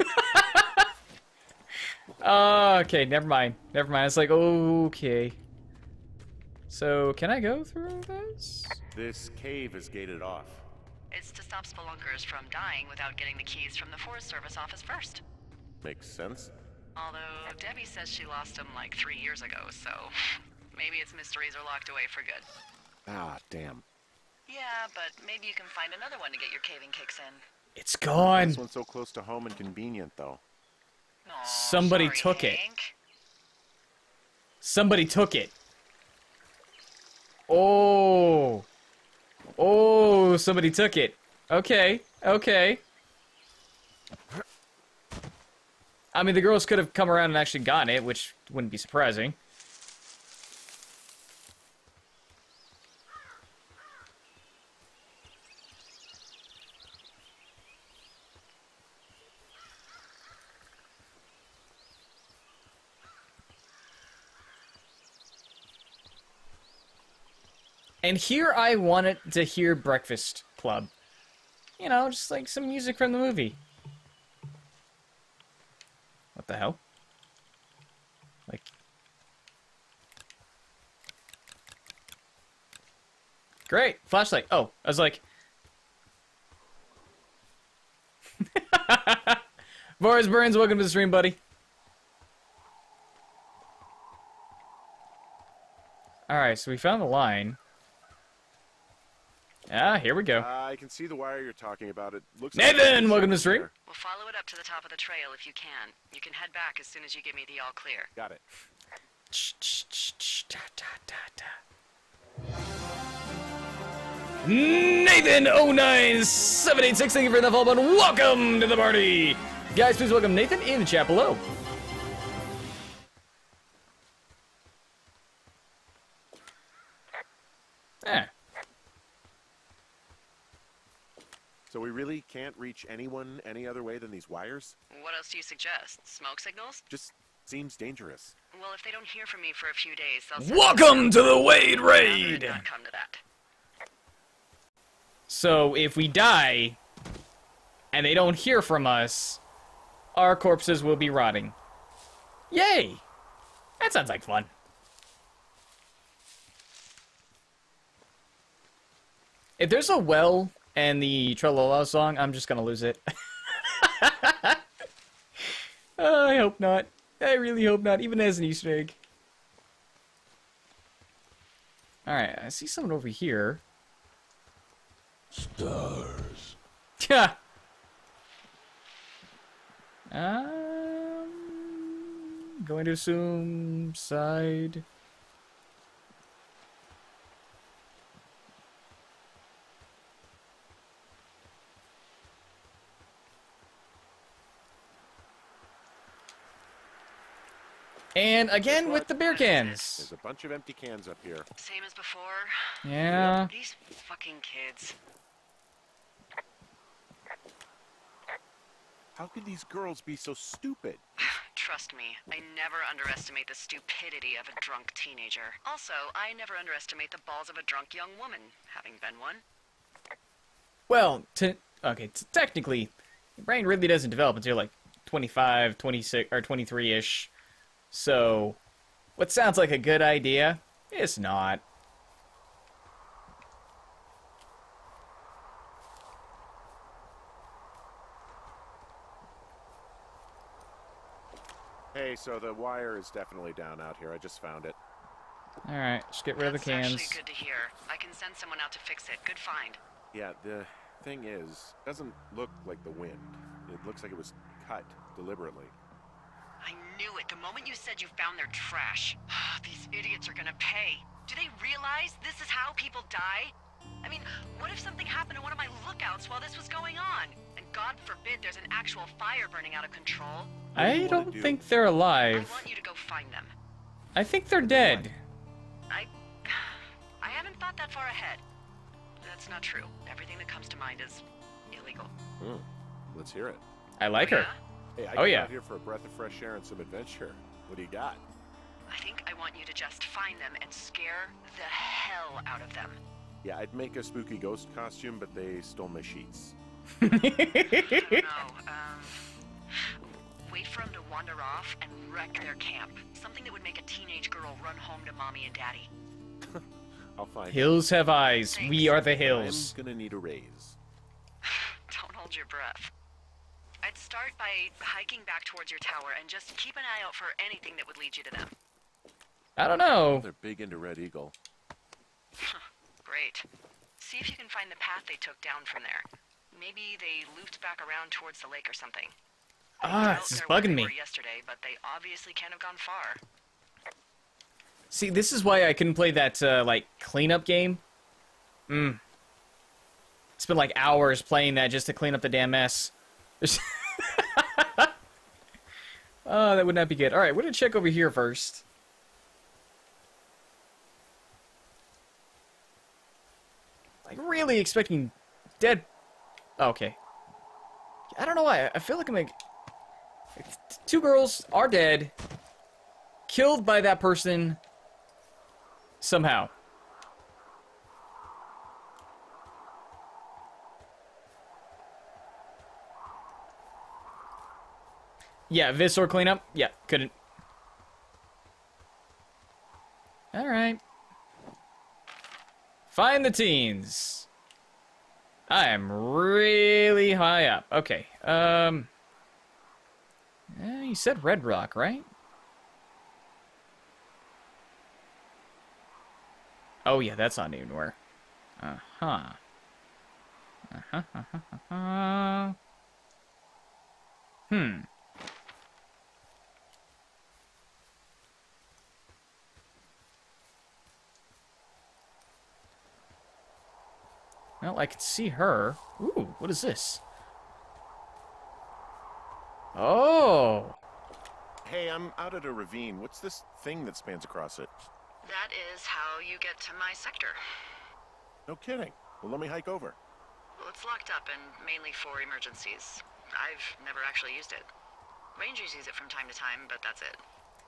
uh, okay, never mind. Never mind. It's like, okay. So, can I go through this? This cave is gated off. It's to stop spelunkers from dying without getting the keys from the Forest Service office first. Makes sense. Although Debbie says she lost them like three years ago, so maybe its mysteries are locked away for good. Ah, damn. Yeah, but maybe you can find another one to get your caving kicks in. It's gone. This one's so close to home and convenient, though. Aw, Somebody sorry, took it. Hank. Somebody took it. Oh. Oh, somebody took it. Okay, okay. I mean, the girls could have come around and actually gotten it, which wouldn't be surprising. And here I wanted to hear Breakfast Club. You know, just like some music from the movie. What the hell? Like... Great! Flashlight! Oh, I was like... Boris Burns, welcome to the stream, buddy. Alright, so we found the line. Ah, here we go. Uh, I can see the wire you're talking about. It looks Nathan, like welcome to the stream. there. We'll follow it up to the top of the trail if you can. You can head back as soon as you give me the all clear. Got it. Nathan oh nine seven eight six, thank you for the follow button. Welcome to the party. Guys, please welcome Nathan in the chat below. Eh. So we really can't reach anyone any other way than these wires? What else do you suggest? Smoke signals? Just seems dangerous. Well, if they don't hear from me for a few days, they'll send Welcome to the Wade Rather Raid. not come to that. So if we die and they don't hear from us, our corpses will be rotting. Yay! That sounds like fun. If there's a well and the Trololo song, I'm just gonna lose it. uh, I hope not. I really hope not, even as an Easter egg. Alright, I see someone over here. Stars. Yeah. Um, going to assume side. And again with the beer cans. There's a bunch of empty cans up here. Same as before. Yeah. These fucking kids. How could these girls be so stupid? Trust me, I never underestimate the stupidity of a drunk teenager. Also, I never underestimate the balls of a drunk young woman, having been one. Well, to, okay, t technically, your brain really doesn't develop until like twenty-five, twenty-six, or twenty-three-ish. So, what sounds like a good idea, it's not. Hey, so the wire is definitely down out here. I just found it. Alright, just get rid of the That's cans. actually good to hear. I can send someone out to fix it. Good find. Yeah, the thing is, it doesn't look like the wind. It looks like it was cut deliberately. I knew it the moment you said you found their trash. These idiots are gonna pay. Do they realize this is how people die? I mean, what if something happened to one of my lookouts while this was going on? And God forbid there's an actual fire burning out of control. I don't do? think they're I alive. want you to go find them. I think they're dead. I... I haven't thought that far ahead. That's not true. Everything that comes to mind is illegal. Hmm. Let's hear it. I like her. Hey, I Oh, came yeah. out here for a breath of fresh air and some adventure. What do you got? I think I want you to just find them and scare the hell out of them. Yeah, I'd make a spooky ghost costume, but they stole my sheets. I don't know. Um, wait for them to wander off and wreck their camp. Something that would make a teenage girl run home to mommy and daddy. I'll find Hills have eyes. We are the it. hills. I'm gonna need a raise. Don't hold your breath. I'd start by hiking back towards your tower and just keep an eye out for anything that would lead you to them. I don't know. They're big into Red Eagle. Great. See if you can find the path they took down from there. Maybe they looped back around towards the lake or something. I Ah, doubt this is they're where bugging they me. were yesterday, but they obviously can't have gone far. See, this is why I couldn't play that, uh, like, cleanup game. Mm. It's been like hours playing that just to clean up the damn mess. Oh, that would not be good. Alright, we're gonna check over here first. Like, really expecting dead... Oh, okay. I don't know why. I feel like I'm like... Two girls are dead. Killed by that person... somehow. Yeah, Visor cleanup? Yeah, couldn't. Alright. Find the teens. I am really high up. Okay, um... eh, you said Red Rock, right? Oh yeah, that's not even where. Uh-huh. Uh-huh, uh-huh, uh-huh. Hmm. Well, I can see her. Ooh, what is this? Oh! Hey, I'm out at a ravine. What's this thing that spans across it? That is how you get to my sector. No kidding. Well, let me hike over. Well, it's locked up and mainly for emergencies. I've never actually used it. Rangers use it from time to time, but that's it.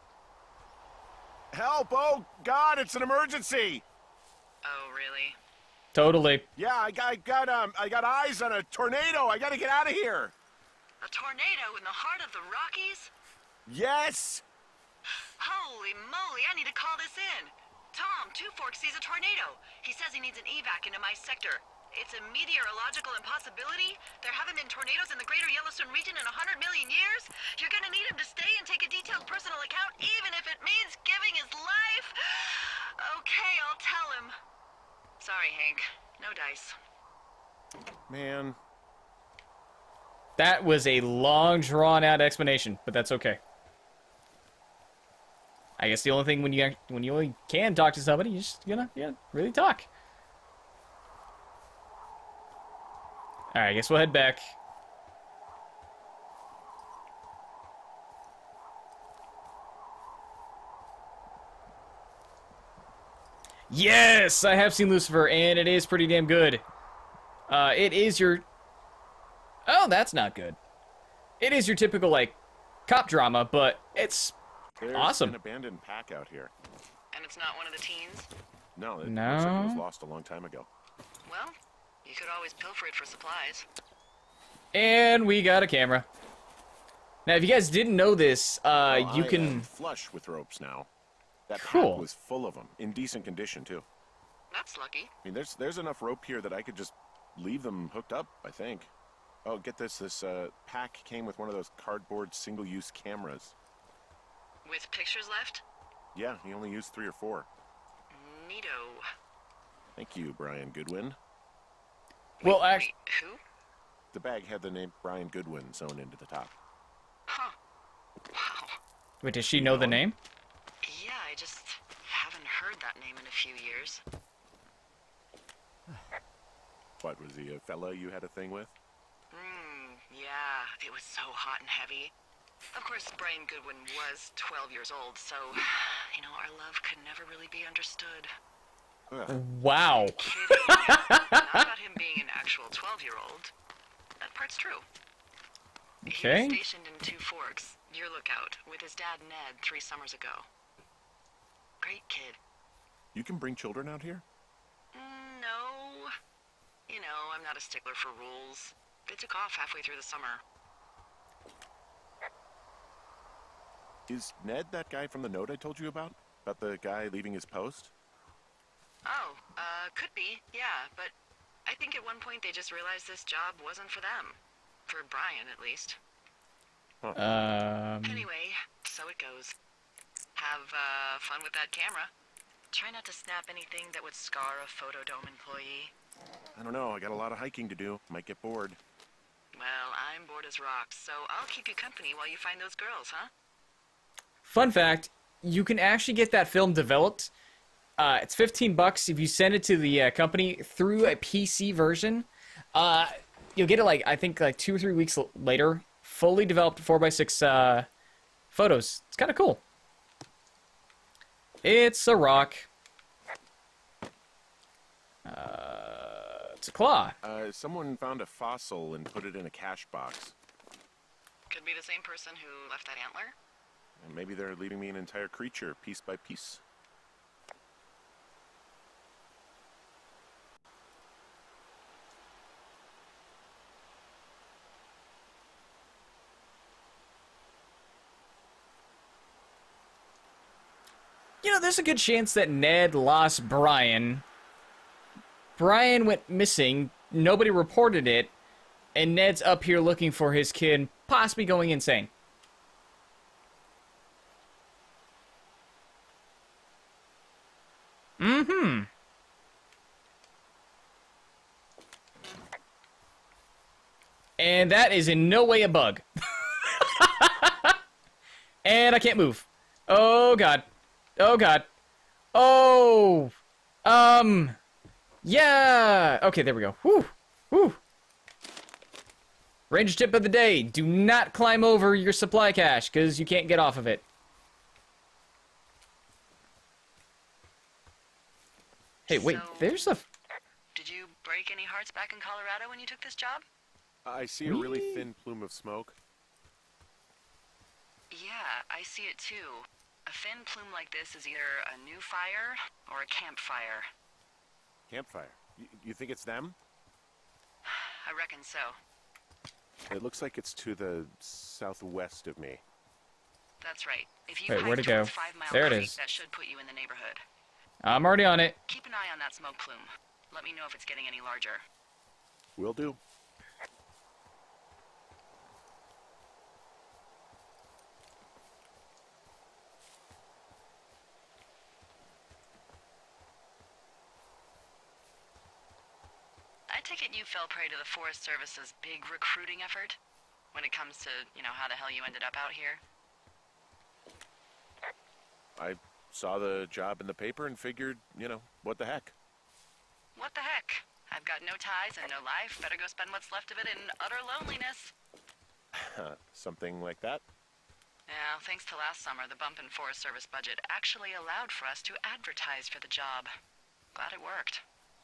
Help! Oh, God, it's an emergency! Oh, really? Totally. Yeah, I got, I got, um, I got eyes on a tornado. I gotta get out of here. A tornado in the heart of the Rockies? Yes! Holy moly, I need to call this in. Tom, Two Forks sees a tornado. He says he needs an evac into my sector. It's a meteorological impossibility. There haven't been tornadoes in the greater Yellowstone region in a hundred million years. You're gonna need him to stay and take a detailed personal account, even if it means giving his life. Okay, I'll tell him. Sorry, Hank. No dice. Man. That was a long, drawn-out explanation, but that's okay. I guess the only thing when you act- when you only can talk to somebody, you just you know yeah really talk. All right, I guess we'll head back. Yes, I have seen Lucifer, and it is pretty damn good. Uh, it is your... Oh, that's not good. It is your typical, like, cop drama, but it's There's awesome. an abandoned pack out here. And it's not one of the teens? No, it No. looks like it was lost a long time ago. Well, you could always pilfer it for supplies. And we got a camera. Now, if you guys didn't know this, uh, Well, you I can... am flush with ropes now. That Cool. pack was full of them, in decent condition, too. That's lucky. I mean, there's there's enough rope here that I could just leave them hooked up, I think. Oh, get this. This uh, pack came with one of those cardboard single-use cameras. With pictures left? Yeah, he only used three or four. Neato. Thank you, Brian Goodwin. Well, Wait, actually, wait, who? The bag had the name Brian Goodwin sewn into the top. Huh. Wow. wait, does she know the name? Yeah, I just haven't heard that name in a few years. What, was he a fella you had a thing with? Hmm, yeah, it was so hot and heavy. Of course, Brian Goodwin was twelve years old, so, you know, our love could never really be understood. Ugh. Wow. Kidding. Not about him being an actual twelve-year-old. That part's true. Okay. He was stationed in Two Forks, your lookout, with his dad Ned three summers ago. Great kid. You can bring children out here? Mm, no. You know, I'm not a stickler for rules. They took off halfway through the summer. Is Ned that guy from the note I told you about? About the guy leaving his post? Oh, uh, could be, yeah, but I think at one point they just realized this job wasn't for them. For Brian, at least. Um. Anyway, so it goes. Have, uh, fun with that camera. Try not to snap anything that would scar a Photodome employee. I don't know, I got a lot of hiking to do. Might get bored. Well, I'm bored as rocks, so I'll keep you company while you find those girls, huh? Fun fact, you can actually get that film developed. Uh, it's fifteen bucks if you send it to the uh, company through a P C version. Uh, you'll get it, like, I think, like two or three weeks l- later. Fully developed four by six uh, photos. It's kind of cool. It's a rock. Uh, it's a claw. Uh, someone found a fossil and put it in a cash box. Could be the same person who left that antler. And maybe they're leaving me an entire creature, piece by piece. You know, there's a good chance that Ned lost Brian. Brian went missing, nobody reported it, and Ned's up here looking for his kid, possibly going insane. Mm-hmm. And that is in no way a bug. And I can't move. Oh, God. Oh, God. Oh. Um. Yeah. Okay, there we go. Whew. Whew. Range tip of the day. Do not climb over your supply cache, because you can't get off of it. Hey, wait. So, There's a... Did you break any hearts back in Colorado when you took this job? I see a really thin plume of smoke. Yeah, I see it too. A thin plume like this is either a new fire or a campfire. Campfire. You, you think it's them? I reckon so. It looks like it's to the southwest of me. That's right. If you Wait, hike where'd it go? towards Five Mile There it Creek, is. that should put you in the neighborhood. I'm already on it. Keep an eye on that smoke plume. Let me know if it's getting any larger. Will do. I take it you fell prey to the Forest Service's big recruiting effort? When it comes to, you know, how the hell you ended up out here? I saw the job in the paper and figured, you know, what the heck. What the heck? I've got no ties and no life. Better go spend what's left of it in utter loneliness. Something like that? Yeah, thanks to last summer, the bump in Forest Service budget actually allowed for us to advertise for the job. Glad it worked.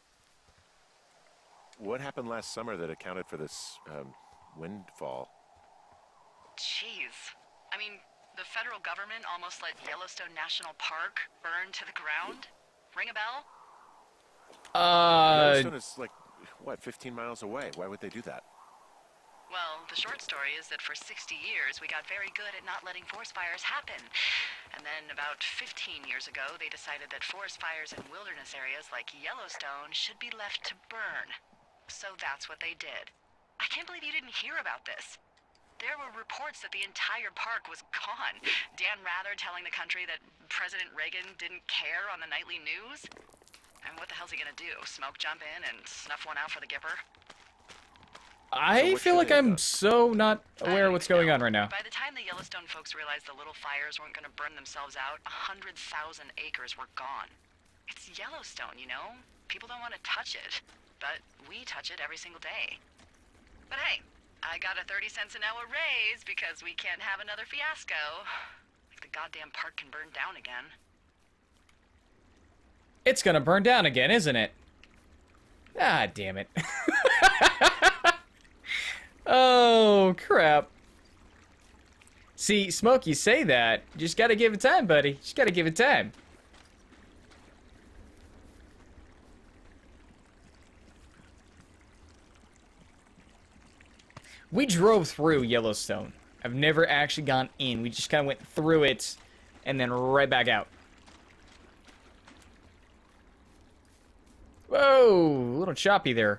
What happened last summer that accounted for this, um, windfall? Jeez. I mean, the federal government almost let Yellowstone National Park burn to the ground? Ring a bell? Uh... Yellowstone is like, what, fifteen miles away? Why would they do that? Well, the short story is that for sixty years, we got very good at not letting forest fires happen. And then about fifteen years ago, they decided that forest fires in wilderness areas like Yellowstone should be left to burn. So that's what they did. I can't believe you didn't hear about this. There were reports that the entire park was gone. Dan Rather telling the country that President Reagan didn't care on the nightly news. And what the hell's he gonna do? Smoke jump in and snuff one out for the Gipper? I So feel like I'm done? so not aware of what's going on right now. By the time the Yellowstone folks realized the little fires weren't gonna burn themselves out, a hundred thousand acres were gone. It's Yellowstone, you know? People don't want to touch it. But we touch it every single day. But hey, I got a thirty cents an hour raise because we can't have another fiasco. Like the goddamn park can burn down again. It's gonna burn down again, isn't it? Ah, damn it. Oh, crap. See, Smoke, you say that. You just gotta give it time, buddy. Just gotta give it time. We drove through Yellowstone. I've never actually gone in. We just kind of went through it and then right back out. Whoa, a little choppy there.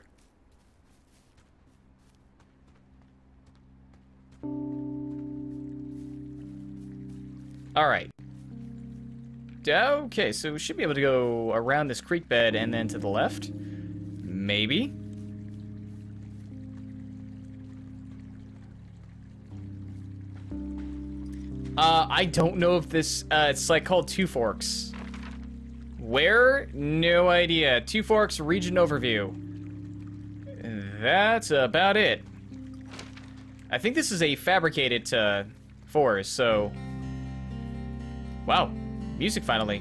All right. Okay, so we should be able to go around this creek bed and then to the left. Maybe. Uh, I don't know if this, uh, it's like called Two Forks. Where? No idea. Two Forks region overview. That's about it. I think this is a fabricated, uh, forest, so... Wow. Music finally.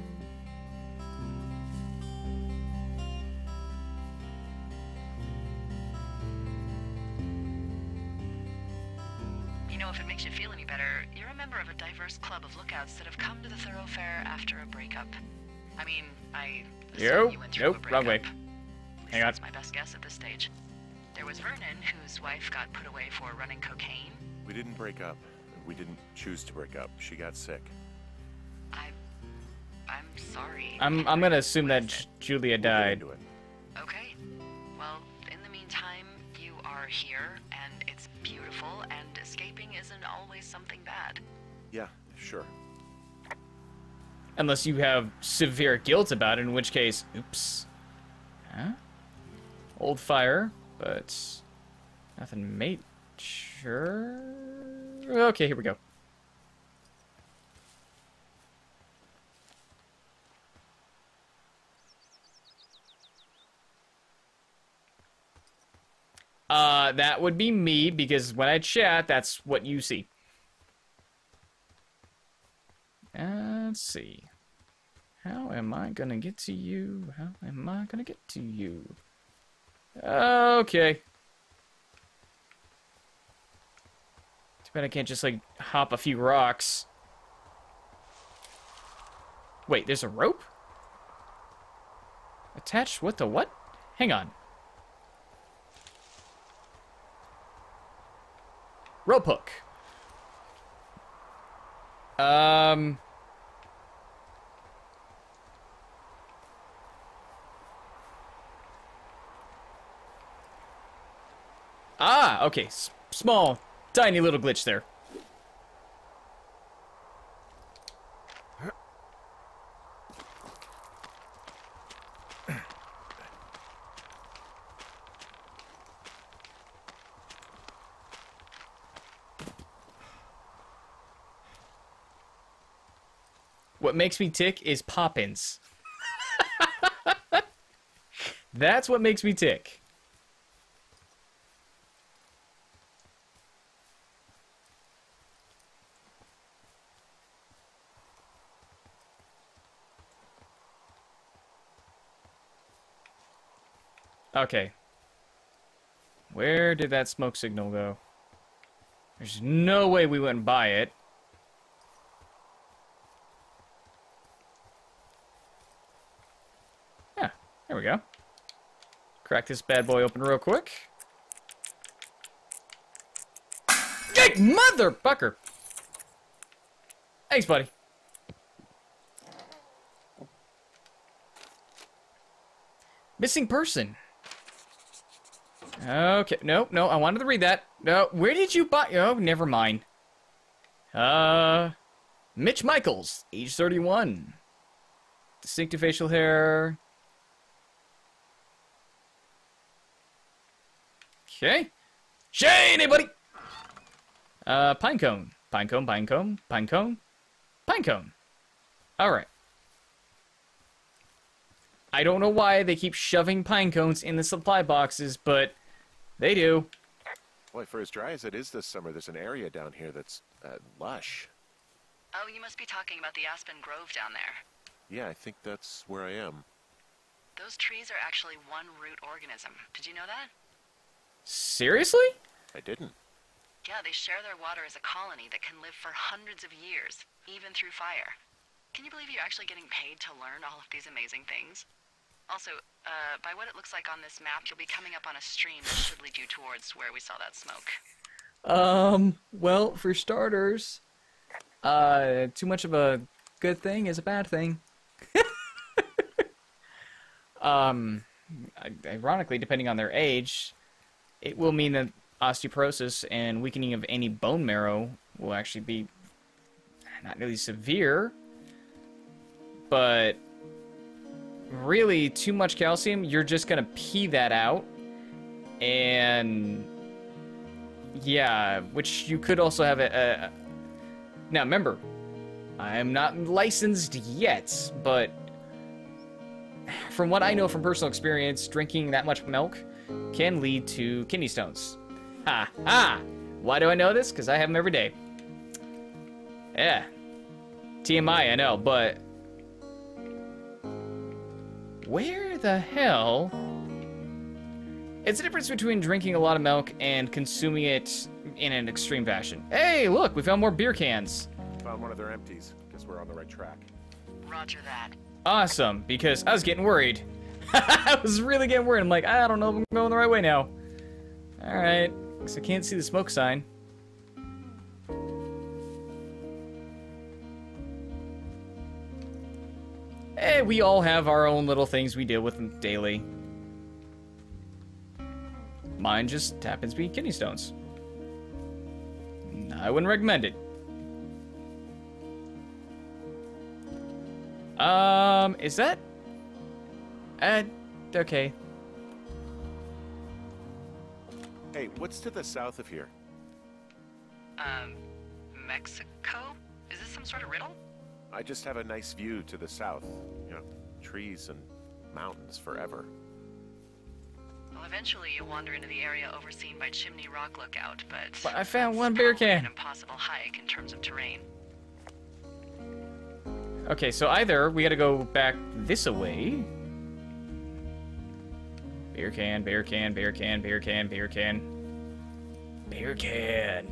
You know, if it makes you feel any better, you're a member of a diverse club of lookouts that have come to the thoroughfare after a breakup. I mean, I assume Yo, you went through nope, a breakup. wrong way. At least Hang on. that's my best guess at this stage. There was Vernon, whose wife got put away for running cocaine. We didn't break up. We didn't choose to break up. She got sick. I, I'm sorry. I'm, I'm gonna assume What that is it? J- Julia We'll get died. into it. Okay. Well, in the meantime, you are here, and it's beautiful, and escaping isn't always something bad. Yeah, sure. Unless you have severe guilt about it, in which case, oops. Huh? Old fire, but nothing major. Okay, here we go. Uh, that would be me, because when I chat, that's what you see. Let's see. How am I gonna get to you? How am I gonna get to you? Okay. Too bad I can't just, like, hop a few rocks. Wait, there's a rope? Attached what to what? Hang on. Rope hook. Um... Ah, okay. S small, tiny little glitch there. What makes me tick is Poppins. That's what makes me tick. Okay. Where did that smoke signal go? There's no way we went by it. Yeah, there we go. Crack this bad boy open real quick. Jake, motherfucker! Thanks, buddy. Missing person. Okay, no, no, I wanted to read that. No, where did you buy? Oh, never mind. Uh, Mitch Michaels, age thirty-one. Distinctive facial hair. Okay. Shane, hey, buddy! Uh, Pinecone. Pinecone, Pinecone, Pinecone, Pinecone. Alright. I don't know why they keep shoving pine cones in the supply boxes, but they do. Boy, for as dry as it is this summer, there's an area down here that's uh, lush. Oh, you must be talking about the Aspen Grove down there. Yeah, I think that's where I am. Those trees are actually one root organism. Did you know that? Seriously? I didn't. Yeah, they share their water as a colony that can live for hundreds of years, even through fire. Can you believe you're actually getting paid to learn all of these amazing things? Also, uh, by what it looks like on this map, you'll be coming up on a stream that should lead you towards where we saw that smoke. Um, well, for starters, uh, too much of a good thing is a bad thing. um, ironically, depending on their age, it will mean that osteoporosis and weakening of any bone marrow will actually be not really severe, but really too much calcium, you're just gonna pee that out, and yeah, which you could also have a, a now remember, I'm not licensed yet, but from what I know from personal experience, drinking that much milk can lead to kidney stones. Ha ha! Why do I know this? Because I have them every day. Yeah. T M I, I know, but where the hell? It's the difference between drinking a lot of milk and consuming it in an extreme fashion. Hey, look, we found more beer cans. Found one of their empties. Guess we're on the right track. Roger that. Awesome, because I was getting worried. I was really getting worried. I'm like, I don't know if I'm going the right way now. Alright, because I can't see the smoke sign. Hey, we all have our own little things we deal with daily. Mine just happens to be kidney stones. I wouldn't recommend it. Um, is that... Uh, okay. Hey, what's to the south of here? Um, Mexico? Is this some sort of riddle? I just have a nice view to the south. You know, trees and mountains forever. Well, eventually you'll wander into the area overseen by Chimney Rock Lookout, but... But I found that's one beer probably can. an impossible hike in terms of terrain. Okay, so either we gotta go back this way. Beer can, beer can, beer can, beer can, beer can. Beer can.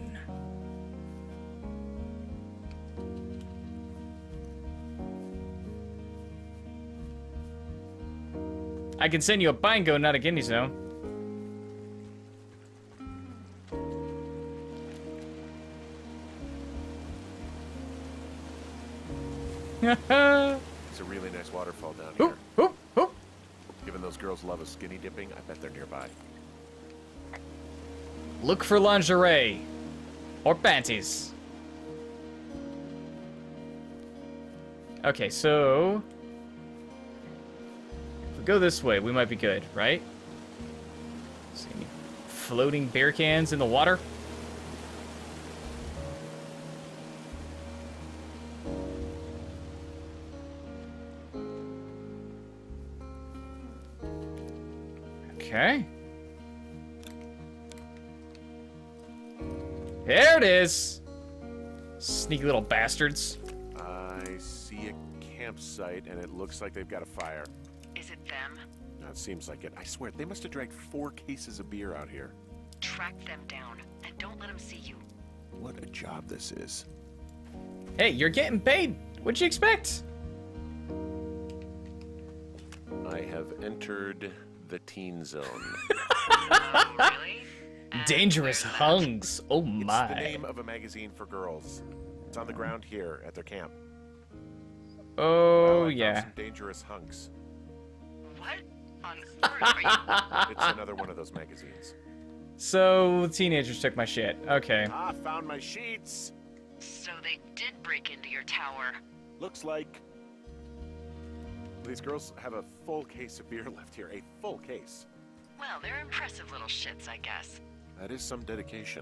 I can send you a bingo, not a kidney stone. It's a really nice waterfall down here. Oop, oop, oop. Given those girls love a skinny dipping, I bet they're nearby. Look for lingerie. Or panties. Okay, so... if we go this way, we might be good, right? See any floating beer cans in the water? Okay. There it is! Sneaky little bastards. I see a campsite, and it looks like they've got a fire. Is it them? No, it seems like it. I swear, they must have dragged four cases of beer out here. Track them down, and don't let them see you. What a job this is. Hey, you're getting paid. What'd you expect? I have entered the teen zone. Oh, really? And Dangerous where's that? hunks. Oh my. It's the name of a magazine for girls. It's on the ground here at their camp. Oh Well, I found yeah. some dangerous hunks. What? on earth are you? It's another one of those magazines. So, teenagers took my shit. Okay. Ah, found my sheets. So they did break into your tower. Looks like these girls have a full case of beer left here. A full case. Well, they're impressive little shits, I guess. That is some dedication.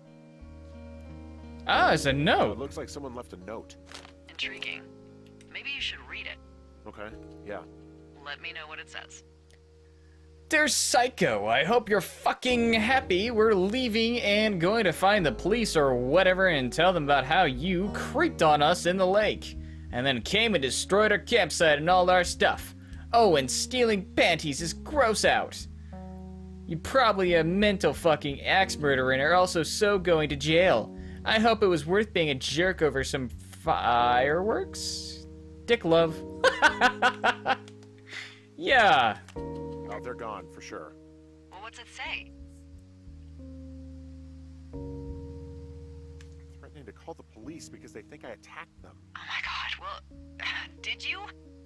Ah, it's a Oh, note. it looks like someone left a note. Intriguing. Maybe you should read it. Okay, yeah. Let me know what it says. Dear Psycho, I hope you're fucking happy. We're leaving and going to find the police or whatever and tell them about how you creeped on us in the lake. And then came and destroyed our campsite and all our stuff. Oh, and stealing panties is gross out. You're probably a mental fucking axe murderer and are also so going to jail. I hope it was worth being a jerk over some fireworks? Dick love. Yeah. Oh, they're gone for sure. Well, what's it say? Threatening to call the police because they think I attacked them. Oh my god, well, did you?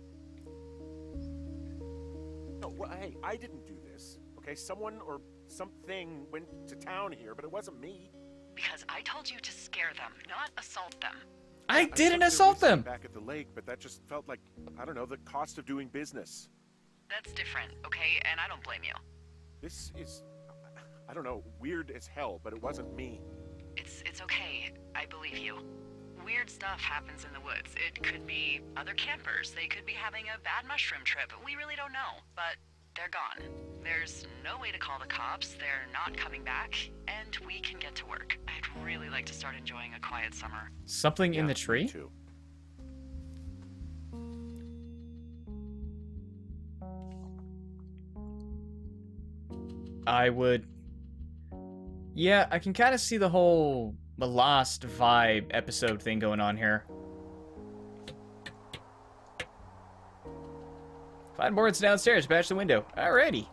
No, well, hey, I didn't do this. Okay, someone or something went to town here, but it wasn't me. Because I told you to scare them, not assault them. I I didn't took assault the reason them. back at the lake, but that just felt like, I don't know, the cost of doing business. That's different, okay? And I don't blame you. This is, I don't know, weird as hell, but it wasn't me. It's it's okay. I believe you. Weird stuff happens in the woods. It could be other campers. They could be having a bad mushroom trip. We really don't know, but they're gone. There's no way to call the cops. They're not coming back, and we can get to work. I'd really like to start enjoying a quiet summer. Something in Yeah, the me tree? too. I would... Yeah, I can kind of see the whole the Lost vibe episode thing going on here. Find boards downstairs, patch the window. Alrighty.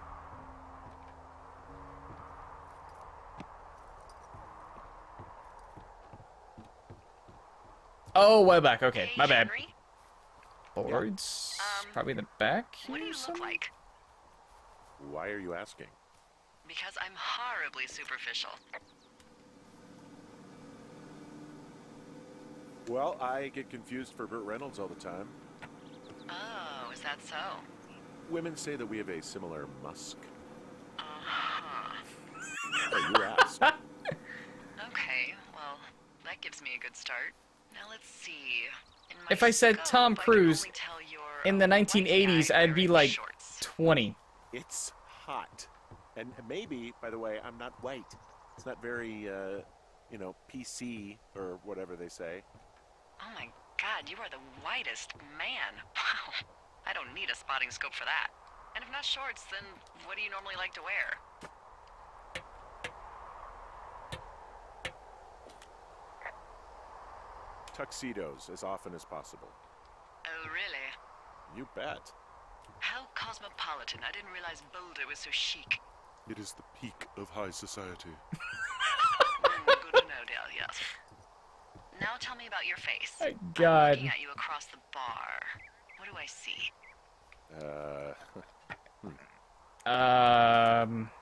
Oh, way back. Okay, Hey, my bad. Henry, Boards? Um, Probably in the back what do here you look somewhere? like? Why are you asking? Because I'm horribly superficial. Well, I get confused for Burt Reynolds all the time. Oh, is that so? Women say that we have a similar musk. Uh-huh. Oh, you asked. Okay, well, that gives me a good start. Now let's see. In my If I said scope, Tom I can Cruise only tell you're in a the white nineteen eighties, guy I'd be wearing like shorts. twenty. It's hot. And maybe, by the way, I'm not white. It's not very, uh, you know, P C or whatever they say. Oh my god, you are the whitest man. Wow. I don't need a spotting scope for that. And if not shorts, then what do you normally like to wear? Tuxedos as often as possible. Oh, really? You bet. How cosmopolitan. I didn't realize Boulder was so chic. It is the peak of high society. Mm, good to know, Dale, yes. Now tell me about your face. My I'm God. looking at you across the bar. What do I see? Uh, Um,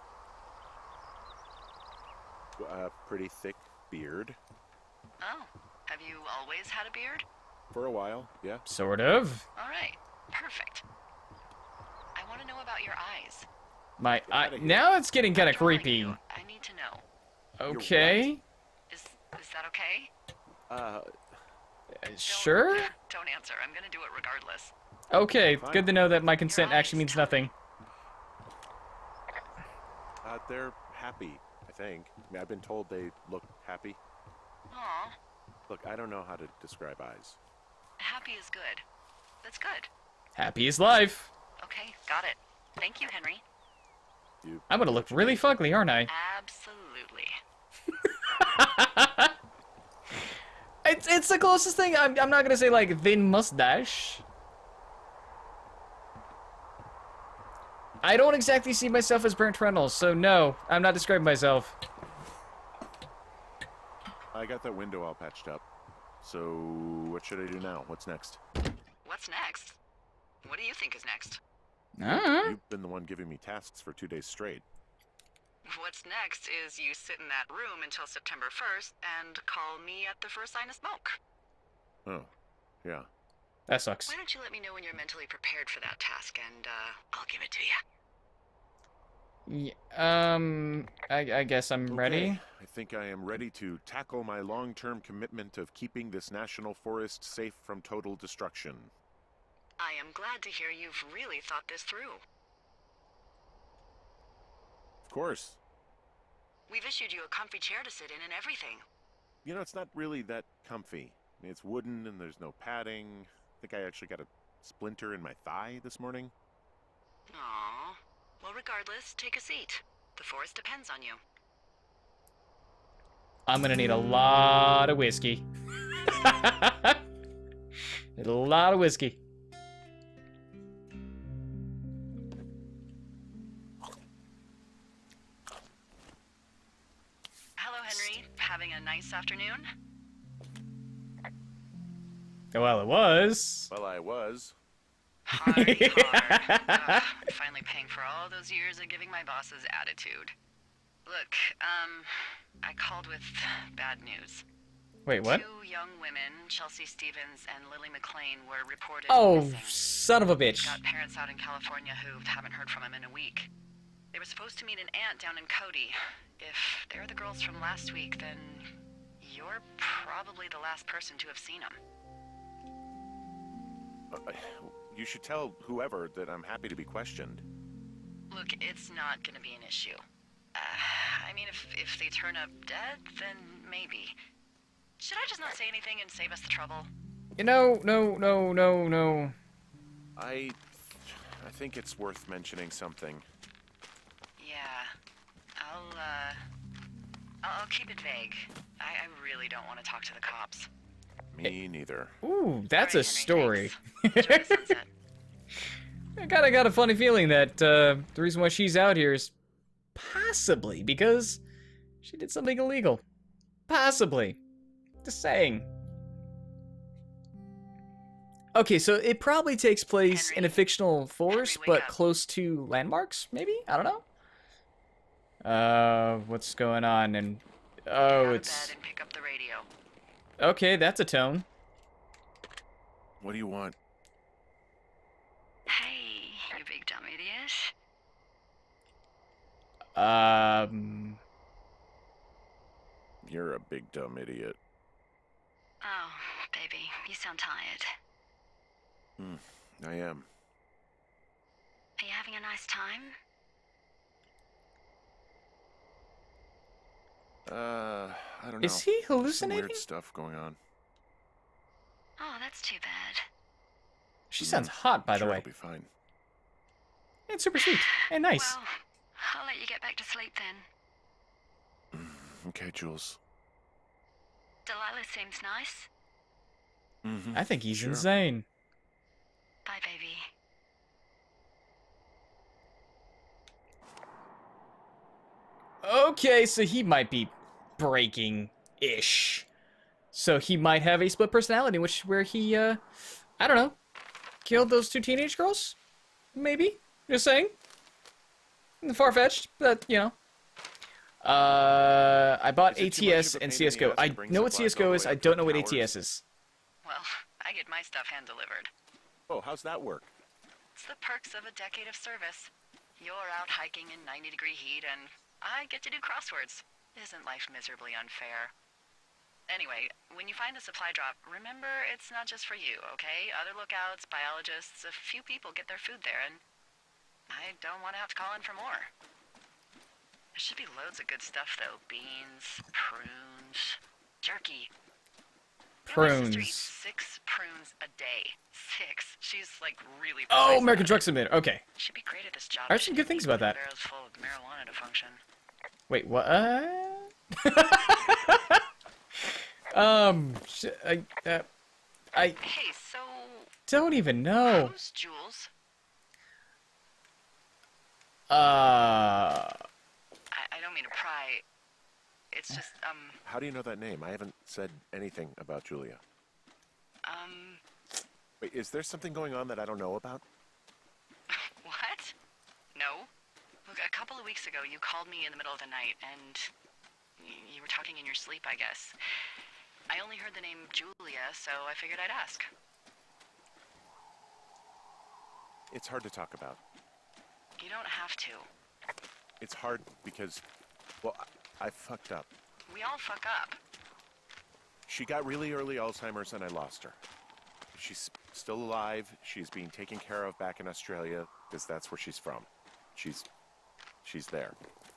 a pretty thick beard. Oh, have you always had a beard? For a while, yeah. sort of. All right, perfect. I want to know about your eyes. My eye. outta here. Now it's getting kind of Drawing creepy. you. I need to know. Okay. Is is that okay? Uh, Don't- Sure. Don't answer. I'm gonna do it regardless. Okay. Fine. Good to know that my consent eyes actually means tell me. nothing. uh, they're happy, I think. I mean, I've been told they look happy. Aw, Look, I don't know how to describe eyes. happy is good. That's good. Happy is life. Okay, got it. Thank you, Henry. You, I'm gonna look really fugly, aren't I? Absolutely. It's it's the closest thing. I'm I'm not gonna say like thin mustache. I don't exactly see myself as Burnt Reynolds, so no, I'm not describing myself. I got that window all patched up. So, what should I do now? What's next? What's next? What do you think is next? Uh-huh. You've been the one giving me tasks for two days straight. What's next is you sit in that room until September first and call me at the first sign of smoke. Oh, yeah. That sucks. Why don't you let me know when you're mentally prepared for that task, and uh, I'll give it to you. Yeah, um, I, I guess I'm Okay, ready. I think I am ready to tackle my long-term commitment of keeping this national forest safe from total destruction. I am glad to hear you've really thought this through. Of course. We've issued you a comfy chair to sit in and everything. You know, it's not really that comfy. I mean, it's wooden and there's no padding. I think I actually got a splinter in my thigh this morning. Aww. Well, regardless, take a seat. The forest depends on you. I'm gonna need a lot of whiskey. Need a lot of whiskey. Hello, Henry. Having a nice afternoon? Well, it was. Well, I was. Hard, hard. Ugh, I'm finally paying for all those years of giving my bosses attitude. Look, um, I called with bad news. Wait, what? Two young women, Chelsea Stevens and Lily McLean, were reported Oh, missing. son of a bitch. Got parents out in California who haven't heard from them in a week. They were supposed to meet an aunt down in Cody. If they're the girls from last week, then you're probably the last person to have seen them. Uh, you should tell whoever that I'm happy to be questioned. Look, it's not gonna be an issue. Uh, I mean, if, if they turn up dead, then maybe. Should I just not say anything and save us the trouble? You know, no, no, no, no. I... I think it's worth mentioning something. Yeah. I'll, uh... I'll, I'll keep it vague. I, I really don't want to talk to the cops. Me neither. Ooh, that's All a right, Henry, story. thanks. Enjoy the sunset. I kinda got a funny feeling that uh, the reason why she's out here is possibly because she did something illegal. Possibly. Just saying. Okay, so it probably takes place Henry. in a fictional forest, Henry, wake but up. close to landmarks, maybe? I don't know. Uh, what's going on? And Get oh, out of it's bed and pick up the radio. okay. That's a tone. What do you want? Hey, you big dumb idiot. Um, You're a big dumb idiot. Oh, baby, you sound tired. Hmm, I am. Are you having a nice time? Uh, I don't know. is he There's some hallucinating? weird stuff going on. Oh, that's too bad. She sounds hot, by Sure, the way. I'll be fine. It's super sweet and nice. Well, I'll let you get back to sleep then. Okay, Jules. Delilah seems nice. Mm-hmm. I think he's Sure. insane. Bye, baby. Okay, so he might be breaking-ish. So he might have a split personality, which where he, uh, I don't know, killed those two teenage girls? Maybe? Just saying. Far-fetched, but, you know. Uh, I bought Is it A too T much S of a and pain C in S the G O. ass to I bring know what supplies C S G O all the is, way I up don't to know what towers? A T S is. Well, I get my stuff hand delivered. Oh, how's that work? It's the perks of a decade of service. You're out hiking in ninety degree heat, and I get to do crosswords. Isn't life miserably unfair? Anyway, when you find a supply drop, remember it's not just for you, okay? Other lookouts, biologists, a few people get their food there, and I don't want to have to call in for more. There should be loads of good stuff, though. Beans, prunes, jerky. My sister eats Prunes. six prunes a day. Six. She's, like, really Oh, precise American about Truck it. Simulator. Okay. She'd be great at this job. I heard if some she good didn't things need about that. barrels full of marijuana to function. Wait, what? um, sh I, uh, I Hey, so don't even know. who's Jules? Uh, I, I don't mean to pry. It's just, um, How do you know that name? I haven't said anything about Julia. um, Wait, is there something going on that I don't know about? what? couple of weeks ago, you called me in the middle of the night, and y- you were talking in your sleep, I guess. I only heard the name Julia, so I figured I'd ask. It's hard to talk about. You don't have to. It's hard because, well, I, I fucked up. We all fuck up. She got really early Alzheimer's and I lost her. She's still alive. She's being taken care of back in Australia because that's where she's from. She's, she's there.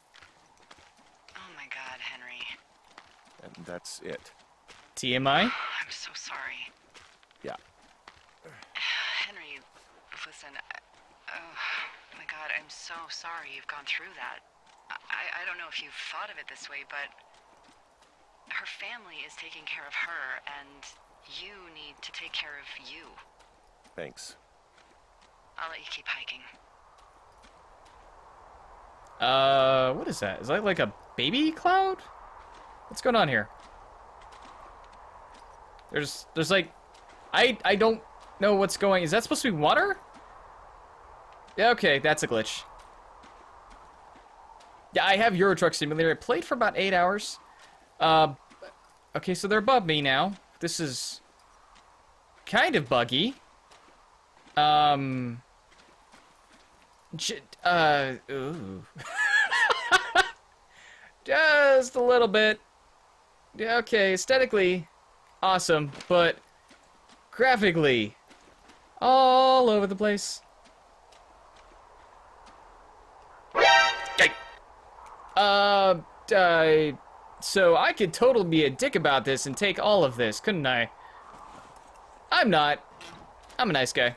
Oh my God, Henry. And that's it. T M I? I'm so sorry. Yeah. Henry, listen, I- oh my God, I'm so sorry you've gone through that. I, I don't know if you've thought of it this way, but her family is taking care of her, and you need to take care of you. Thanks. I'll let you keep hiking. Uh, what is that? Is that like a baby cloud? What's going on here? There's, there's like, I, I don't know what's going. Is that supposed to be water? Yeah, okay, that's a glitch. Yeah, I have Euro Truck Simulator. I played for about eight hours. Uh, okay, so they're above me now. This is kind of buggy. Um, j uh, ooh. Just a little bit. Yeah, okay, aesthetically, awesome, but graphically, all over the place. Yike. Uh, I, so I could totally be a dick about this and take all of this, couldn't I? I'm not. I'm a nice guy.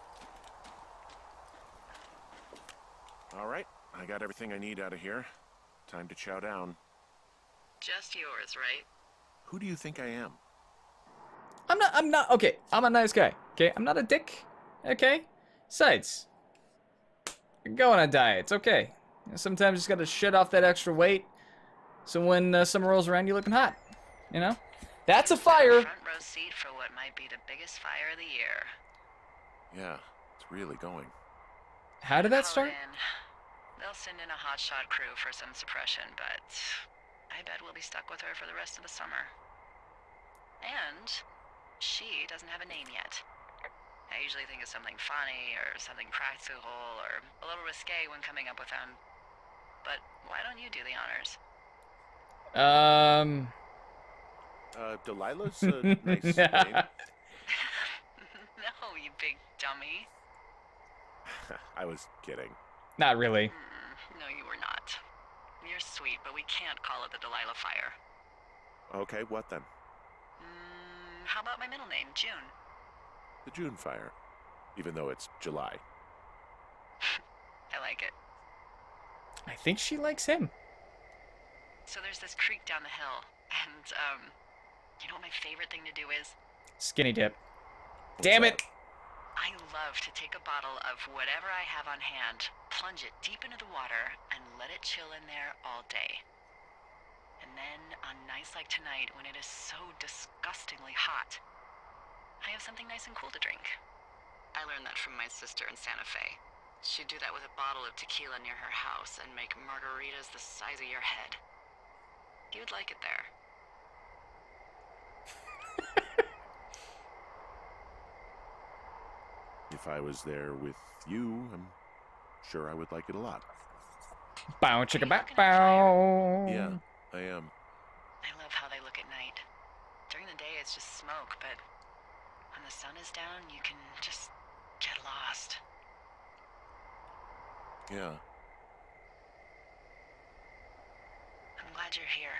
All right. I got everything I need out of here. Time to chow down. Just yours, right? Who do you think I am? I'm not, I'm not, okay, I'm a nice guy, okay? I'm not a dick, okay? Besides, you're going on a diet, it's okay. Sometimes you just gotta shed off that extra weight, so when uh, summer rolls around, you're looking hot, you know? That's a fire! Front row seat for what might be the biggest fire of the year. Yeah, it's really going. How did that Call start? in. They'll send in a hotshot crew for some suppression, but I bet we'll be stuck with her for the rest of the summer. And she doesn't have a name yet. I usually think of something funny or something practical or a little risque when coming up with them. But why don't you do the honors? Um... Uh, Delilah's a nice name. No, you big dummy. I was kidding. Not really. Mm, no, you were not. You're sweet, but we can't call it the Delilah fire. Okay, what then? Mm, how about my middle name, June? The June fire. Even though it's July. I like it. I think she likes him. So there's this creek down the hill, and, um, you know what my favorite thing to do is? Skinny dip. Damn it! I love to take a bottle of whatever I have on hand, plunge it deep into the water, and let it chill in there all day. And then, on nights like tonight, when it is so disgustingly hot, I have something nice and cool to drink. I learned that from my sister in Santa Fe. She'd do that with a bottle of tequila near her house and make margaritas the size of your head. You'd like it there. If I was there with you, I'm sure I would like it a lot. Bow chicka bow bow. Yeah, I am. I love how they look at night. During the day, it's just smoke, but when the sun is down, you can just get lost. Yeah. I'm glad you're here.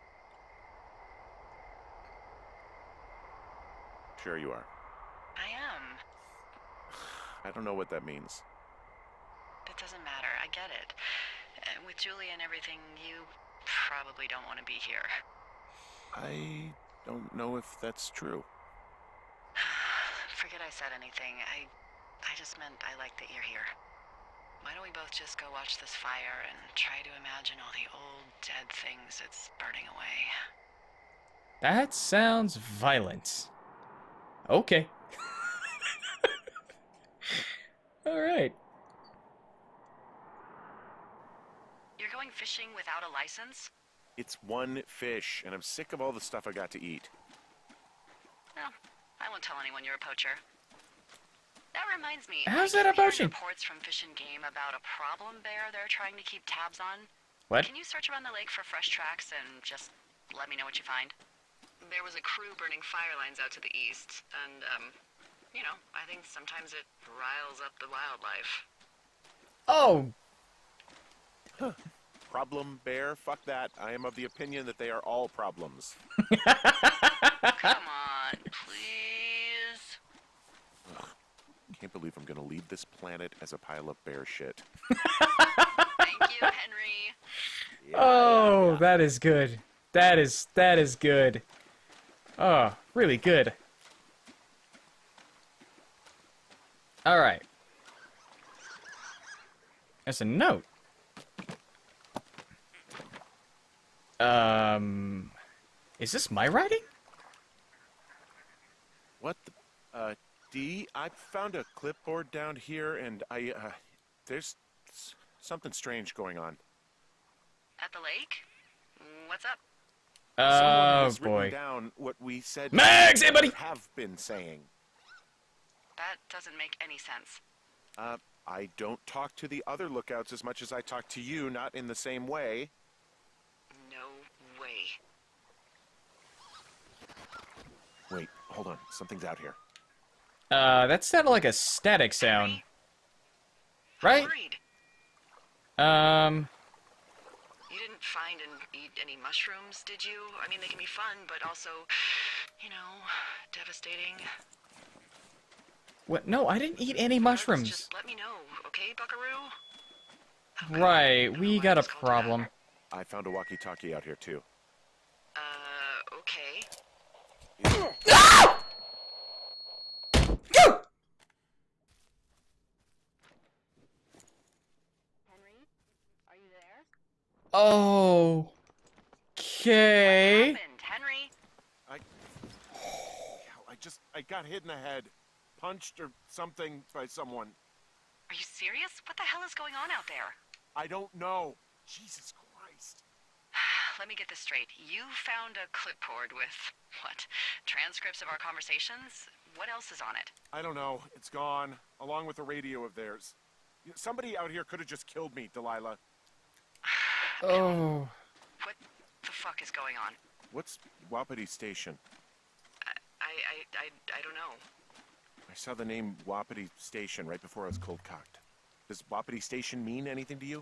Sure you are. I am. I don't know what that means. It doesn't matter. I get it. Uh, with Julia and everything, you probably don't want to be here. I don't know if that's true. Forget I said anything. I, I just meant I like that you're here. Why don't we both just go watch this fire and try to imagine all the old dead things it's burning away? That sounds violent. Okay. All right. going fishing without a license? It's one fish, and I'm sick of all the stuff I got to eat. No, I won't tell anyone you're a poacher. That reminds me. How's I that a keep hearing poaching? reports from Fish and Game about a problem bear they're trying to keep tabs on. What? Can you search around the lake for fresh tracks and just let me know what you find? There was a crew burning fire lines out to the east, and, um, you know, I think sometimes it riles up the wildlife. Oh, Problem bear? Fuck that. I am of the opinion that they are all problems. Come on, please. Can't believe I'm gonna leave this planet as a pile of bear shit. Thank you, Henry. Yeah, oh, yeah, yeah. that is good. That is that is good. Oh, really good. All right. There's a note. Um, is this my writing? What the, uh, D, I found a clipboard down here, and I, uh, there's s- something strange going on. At the lake? What's up? Someone Oh has written boy. down what we said Max, hey buddy. have been saying. That doesn't make any sense. Uh, I don't talk to the other lookouts as much as I talk to you, not in the same way. No way. Wait, hold on. Something's out here. Uh, that sounded like a static sound, Henry? right? I'm worried. Um, You didn't find and eat any mushrooms, did you? I mean, they can be fun, but also, you know, devastating. what? No, I didn't eat any mushrooms. Just let me know, okay, Buckaroo? Right, don't we know why got I a just called you problem. I found a walkie-talkie out here, too. Uh, okay. Henry, are you there? Oh. Okay. What happened, Henry? I... I just... I got hit in the head. Punched or something by someone. Are you serious? What the hell is going on out there? I don't know. Jesus Christ. Let me get this straight. You found a clipboard with, what, transcripts of our conversations? What else is on it? I don't know. It's gone, along with a radio of theirs. You know, somebody out here could have just killed me, Delilah. Oh. What the fuck is going on? What's Wapiti Station? I, I, I, I don't know. I saw the name Wapiti Station right before I was cold-cocked. Does Wapiti Station mean anything to you?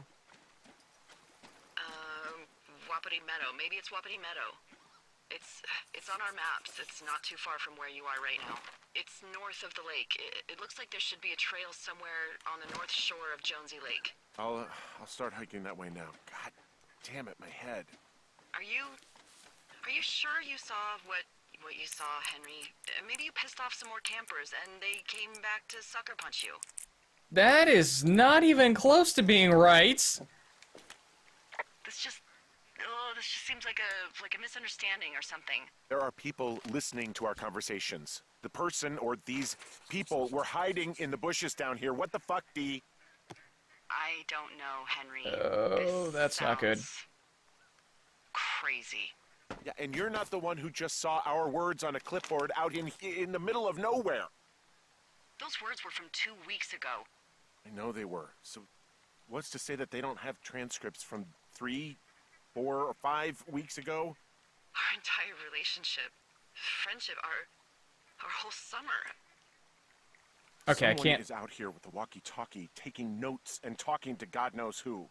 Um, Wapiti Meadow. Maybe it's Wapiti Meadow. It's, it's on our maps. It's not too far from where you are right now. It's north of the lake. It, it looks like there should be a trail somewhere on the north shore of Jonesy Lake. I'll, uh, I'll start hiking that way now. God damn it, my head. Are you, are you sure you saw what, what you saw, Henry? Uh, Maybe you pissed off some more campers and they came back to sucker punch you. That is not even close to being right. This just, oh, this just seems like a, like a misunderstanding or something. There are people listening to our conversations. The person or these people were hiding in the bushes down here. What the fuck, D? I don't know, Henry. Oh, This that's not good. sounds Crazy. Yeah, and you're not the one who just saw our words on a clipboard out in in the middle of nowhere. Those words were from two weeks ago. I know they were. So what's to say that they don't have transcripts from three, four, or five weeks ago? Our entire relationship, friendship, our our whole summer. Okay, I Someone can't. is out here with the walkie-talkie, taking notes and talking to God knows who.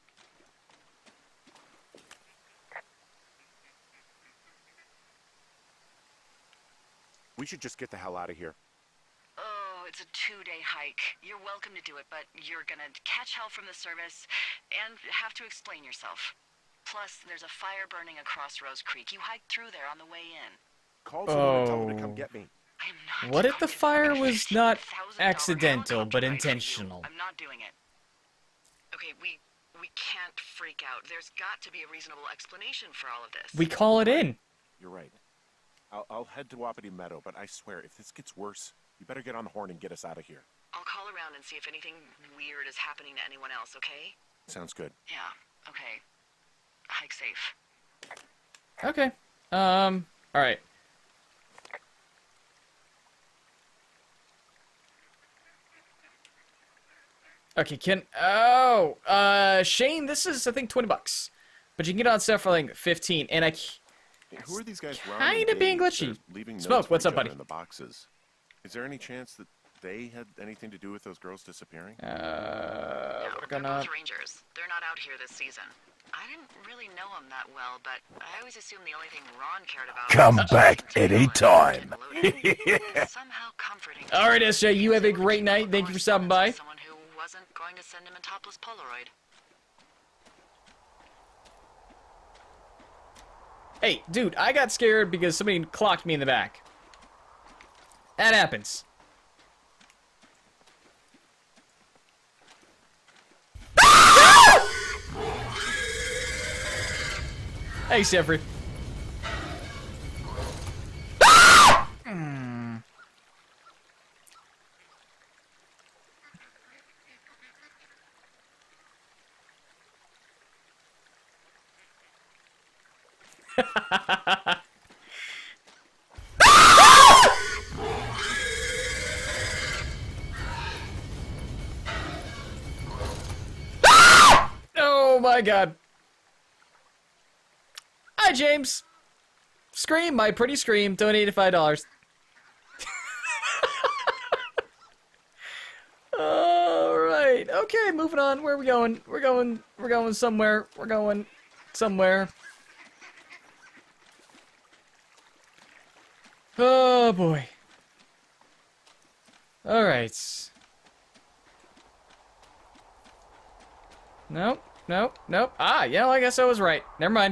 We should just get the hell out of here. Oh, it's a two-day hike. You're welcome to do it, but you're gonna catch hell from the service and have to explain yourself. Plus, there's a fire burning across Rose Creek. You hiked through there on the way in. Call someone and tell them to come Oh. get me. I'm not What if going the to fire book a was not fifteen thousand dollar accidental, but helicopter ride for you. intentional? I'm not doing it. Okay, we we can't freak out. There's got to be a reasonable explanation for all of this. We call it in. You're right. I'll, I'll head to Wapiti Meadow, but I swear, if this gets worse, you better get on the horn and get us out of here. I'll call around and see if anything weird is happening to anyone else, okay? Sounds good. Yeah. Okay. Hike safe. Okay. Um, alright. Okay, can... Oh! Uh, Shane, this is, I think, twenty bucks. But you can get on stuff for, like, fifteen, and I... Hey, who are these guys? Kinda being glitchy. Smoke, what's up, buddy? In the boxes. Is there any chance that they had anything to do with those girls disappearing? Uh, No, we're they're gonna... both rangers. They're not out here this season. I didn't really know them that well, but I always assumed the only thing Ron cared about Come was back taking anytime. It's somehow comforting. to Alright, know S J, you have a that great he night. Thank you for stopping by. Someone who wasn't going to send him a topless Polaroid. Hey, dude, I got scared because somebody clocked me in the back. That happens. Hey, Jeffrey. Mm. Oh my god. Hi, James. Scream, my pretty scream. Donated five dollars. Alright. Okay, moving on. Where are we going? We're going, we're going somewhere. We're going somewhere. Oh, boy. Alright. Nope, nope, nope. Ah, yeah, well, I guess I was right. Never mind.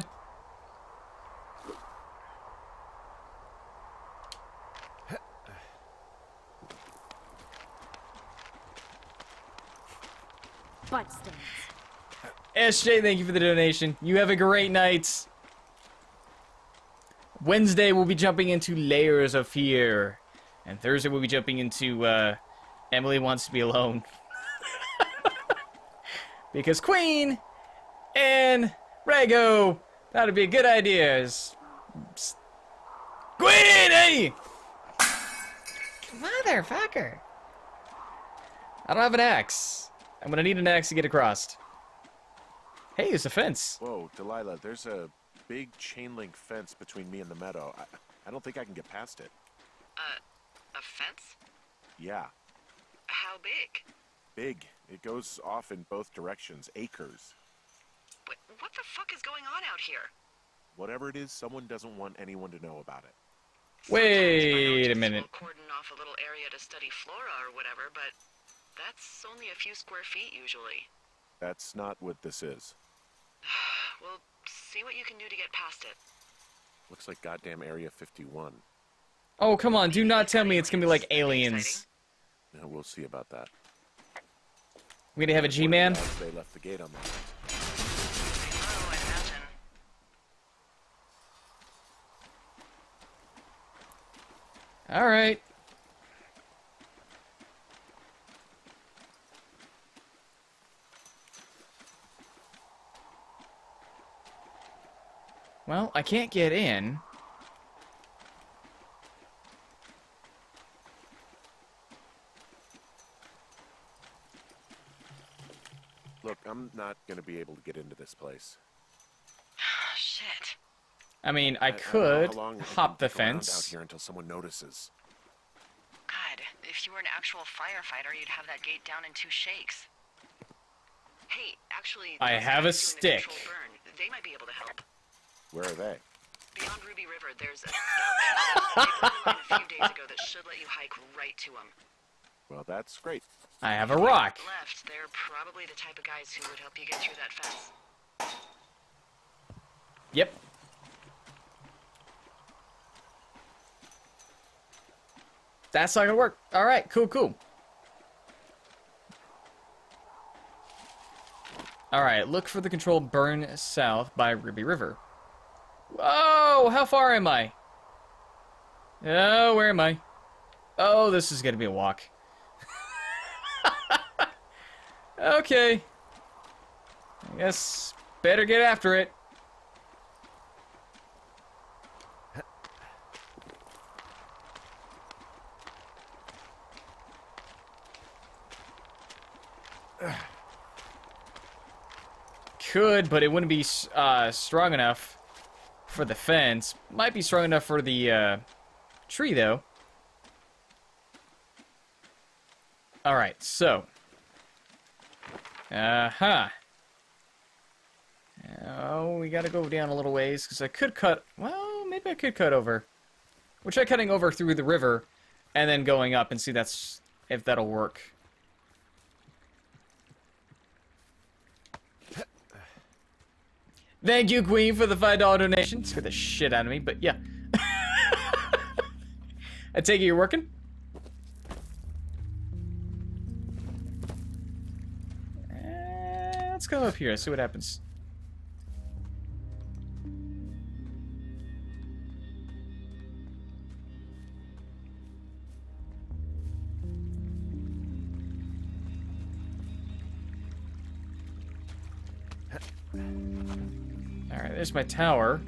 Butt stains. S J, thank you for the donation. You have a great night. Wednesday, we'll be jumping into Layers of Fear. And Thursday, we'll be jumping into, uh, Emily Wants to Be Alone. Because Queen and Rago, that'd be a good idea. Queen, hey! Motherfucker. I don't have an axe. I'm gonna need an axe to get across. Hey, it's a fence. Whoa, Delilah, there's a big chain link fence between me and the meadow. I, I don't think I can get past it. Uh, a fence? Yeah, How big? big. It goes off in both directions, acres. What, what the fuck is going on out here? Whatever it is, someone doesn't want anyone to know about it. Wait a Biologists minute. will cordon off a little area to study flora or whatever, but that's only a few square feet usually. That's not what this is. Well, see what you can do to get past it. Looks like goddamn Area fifty-one. Oh, come on. Do not tell me it's gonna be like aliens. Yeah, we'll see about that. We gonna have a G-Man? They left the gate unlocked. Oh, I imagine. Alright. Well, I can't get in. Look, I'm not gonna be able to get into this place. Shit. I mean, I I- I don't know could how long I hop can the go around fence. out here until someone notices. God, if you were an actual firefighter, you'd have that gate down in two shakes. Hey, actually, I those have a guys doing the stick. controlled burn, they might be able to help. Where are they? Beyond Ruby River, there's a scout camp. They opened one a few days ago that should let you hike right to them. Well, that's great. I have a rock. Left, they're probably the type of guys who would help you get through that fence. Yep. That's not gonna work. Alright, cool, cool. Alright, look for the control burn south by Ruby River. Whoa, how far am I? Oh, where am I? Oh, this is gonna be a walk. Okay. I guess better get after it. Could, but it wouldn't be uh, strong enough for the fence. Might be strong enough for the uh, tree, though. Alright, so. Uh-huh. Oh, we gotta go down a little ways, because I could cut... Well, maybe I could cut over. We'll try cutting over through the river, and then going up and see that's if that'll work. Thank you, Queen, for the five dollar donation. Scared the shit out of me, but yeah. I take it you're working? Uh, let's go up here, see what happens. Alright, there's my tower.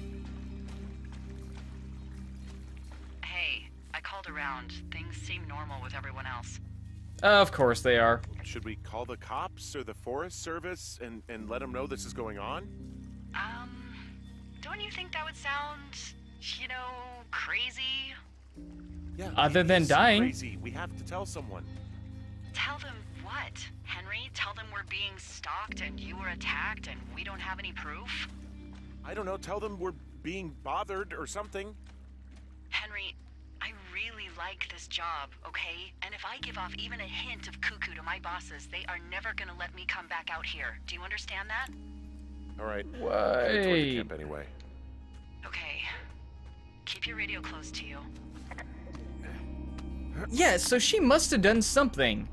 Hey, I called around. Things seem normal with everyone else. Of course they are. Should we call the cops or the Forest Service and, and let them know this is going on? Um, don't you think that would sound, you know, crazy? Yeah. Other it than is dying. Crazy. We have to tell someone. Tell them what, Henry? Tell them we're being stalked and you were attacked and we don't have any proof? I don't know. Tell them we're being bothered or something. Henry, I really like this job, okay? And if I give off even a hint of cuckoo to my bosses, they are never gonna let me come back out here. Do you understand that? All right. Why? Head toward the camp anyway. Okay. Keep your radio close to you. Yeah, so she must have done something.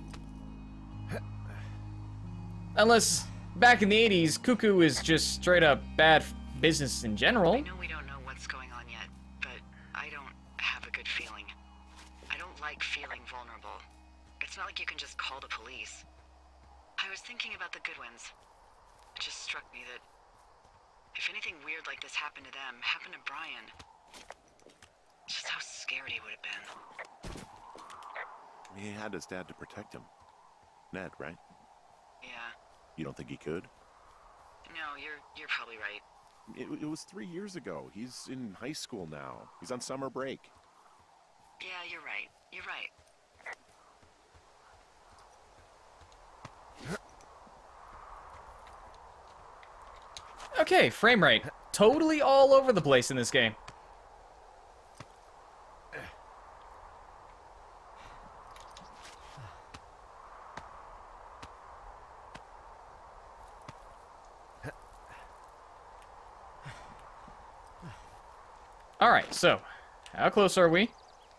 Unless, back in the eighties, cuckoo is just straight up bad business in general. I know we don't know what's going on yet, but I don't have a good feeling. I don't like feeling vulnerable. It's not like you can just call the police. I was thinking about the Goodwins. It just struck me that if anything weird like this happened to them, happened to Brian, just how scared he would have been. He had his dad to protect him. Ned, right? Yeah. You don't think he could? No, you're you're probably right. It, it was three years ago. He's in high school now. He's on summer break. Yeah, you're right. You're right. Okay, frame rate. Totally all over the place in this game. Alright, so, how close are we?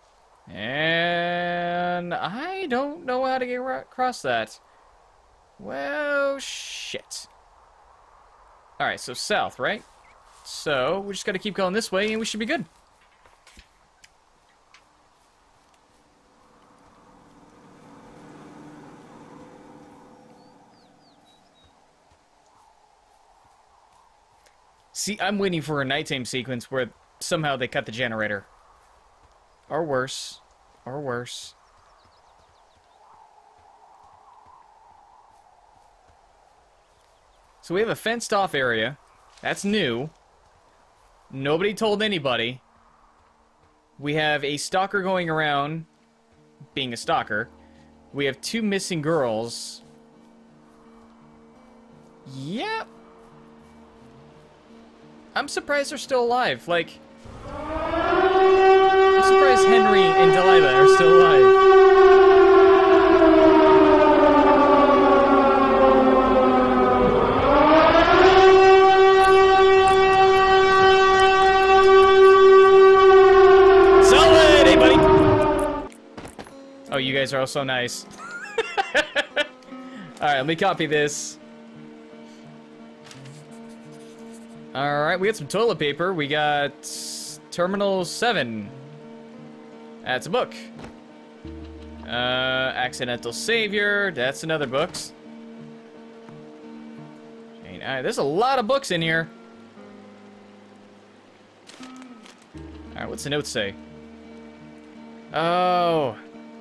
And I don't know how to get across that. Well, shit. Alright, so south, right? So, we just gotta keep going this way and we should be good. See, I'm waiting for a nighttime sequence where somehow they cut the generator. Or worse. Or worse. So we have a fenced off area. That's new. Nobody told anybody. We have a stalker going around being a stalker. We have two missing girls. Yep. I'm surprised they're still alive. Like, I'm surprised Henry and Delilah are still alive. Solid! Hey, buddy! Oh, you guys are all so nice. Alright, let me copy this. Alright, we got some toilet paper. We got Terminal seven. That's a book. Uh, Accidental Savior. That's another book. Jane Alright, there's a lot of books in here. Alright, what's the note say? Oh.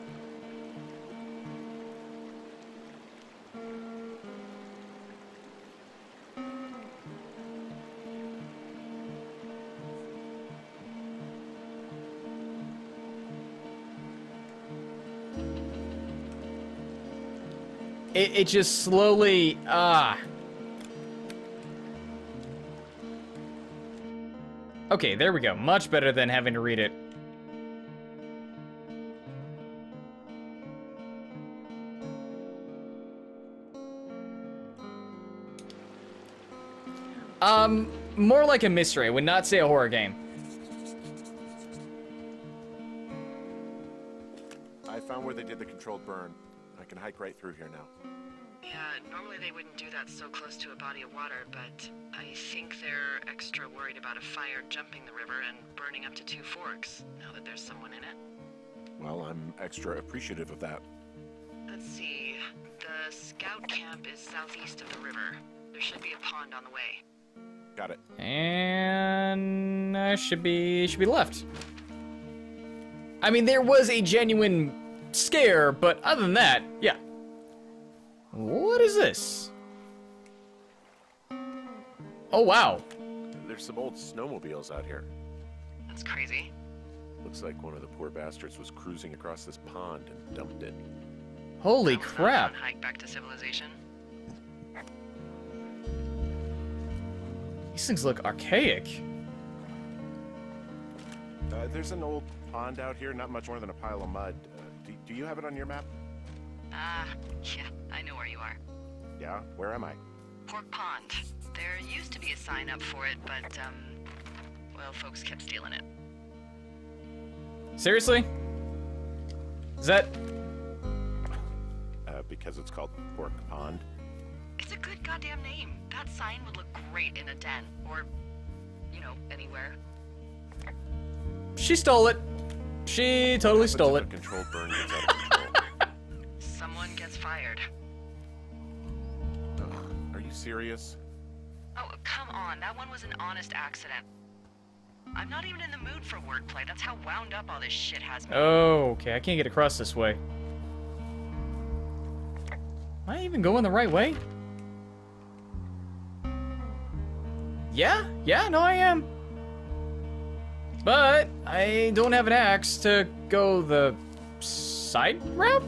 It, it just slowly, ah. Okay, there we go. Much better than having to read it. Um, more like a mystery. I would not say a horror game. I found where they did the controlled burn. I can hike right through here now. Yeah, normally they wouldn't do that so close to a body of water, but I think they're extra worried about a fire jumping the river and burning up to Two Forks, now that there's someone in it. Well, I'm extra appreciative of that. Let's see. The scout camp is southeast of the river. There should be a pond on the way. Got it. And I should be should be left. I mean, there was a genuine scare, but other than that, yeah. What is this? Oh, wow. There's some old snowmobiles out here. That's crazy. Looks like one of the poor bastards was cruising across this pond and dumped it. Holy That was not a crap. fun hike back to civilization. These things look archaic. Uh, there's an old pond out here, not much more than a pile of mud. Uh, do, do you have it on your map? Ah, yeah, I know where you are. Yeah, where am I? Pork Pond. There used to be a sign up for it, but, um, well, folks kept stealing it. Seriously? Is that... Uh, because it's called Pork Pond. It's a good goddamn name. That sign would look great in a den, or, you know, anywhere. She stole it. She totally But stole if it. a controlled burn gets out of control. Someone gets fired. Ugh, are you serious? Oh, come on. That one was an honest accident. I'm not even in the mood for wordplay. That's how wound up all this shit has me. Oh, okay. I can't get across this way. Am I even going the right way? Yeah, yeah, no, I am. But I don't have an axe to go the side route?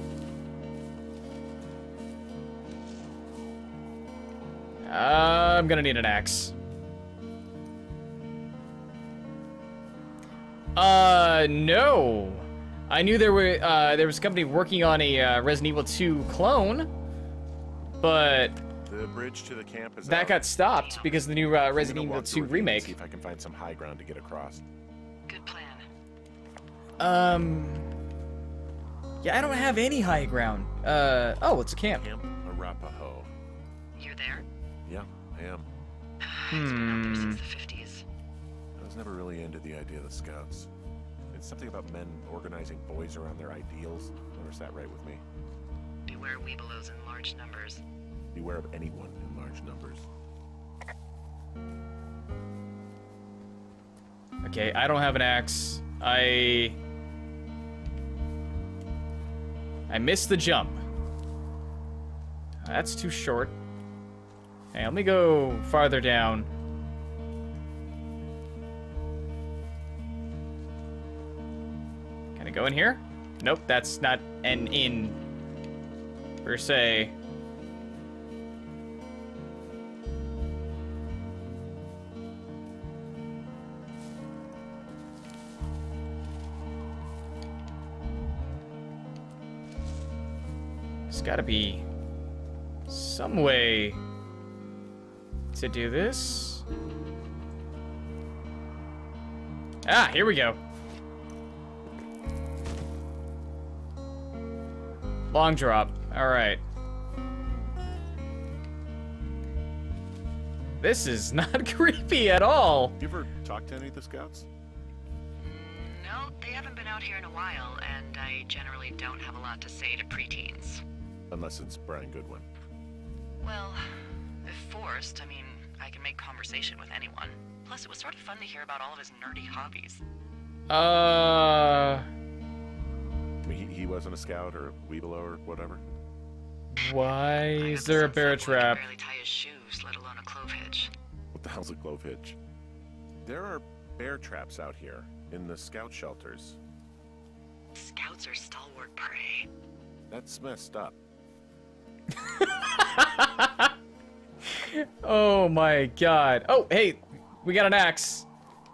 Uh, I'm gonna need an axe. Uh, no. I knew there were uh, there was a company working on a uh, Resident Evil two clone, but The bridge to the camp is that out. got stopped because of the new uh, I'm Resident gonna Evil walk two through it and remake. See if I can find some high ground to get across. Good plan. Um. Yeah, I don't have any high ground. Uh. Oh, it's a camp. Camp Arapaho. You're there? Yeah, I am. It's been out there Hmm. since the fifties. I was never really into the idea of the Scouts. It's something about men organizing boys around their ideals. Never sat right with me. Beware weebelows in large numbers. Beware of anyone in large numbers. Okay, I don't have an axe. I. I missed the jump. That's too short. Hey, let me go farther down. Can I go in here? Nope, that's not an inn, per se. There's gotta be some way to do this. Ah, here we go. Long drop. All right. This is not creepy at all. You ever talked to any of the Scouts? No, they haven't been out here in a while, and I generally don't have a lot to say to preteens. Unless it's Brian Goodwin. Well, if forced, I mean, I can make conversation with anyone. Plus, it was sort of fun to hear about all of his nerdy hobbies. Uh... I mean, he, he wasn't a scout or a weeblo or whatever. Why I is got there the a sense bear that boy can trap? barely tie his shoes, let alone a clove hitch. What the hell's a clove hitch? There are bear traps out here in the scout shelters. Scouts are stalwart prey. That's messed up. Oh my god. Oh, hey, we got an axe.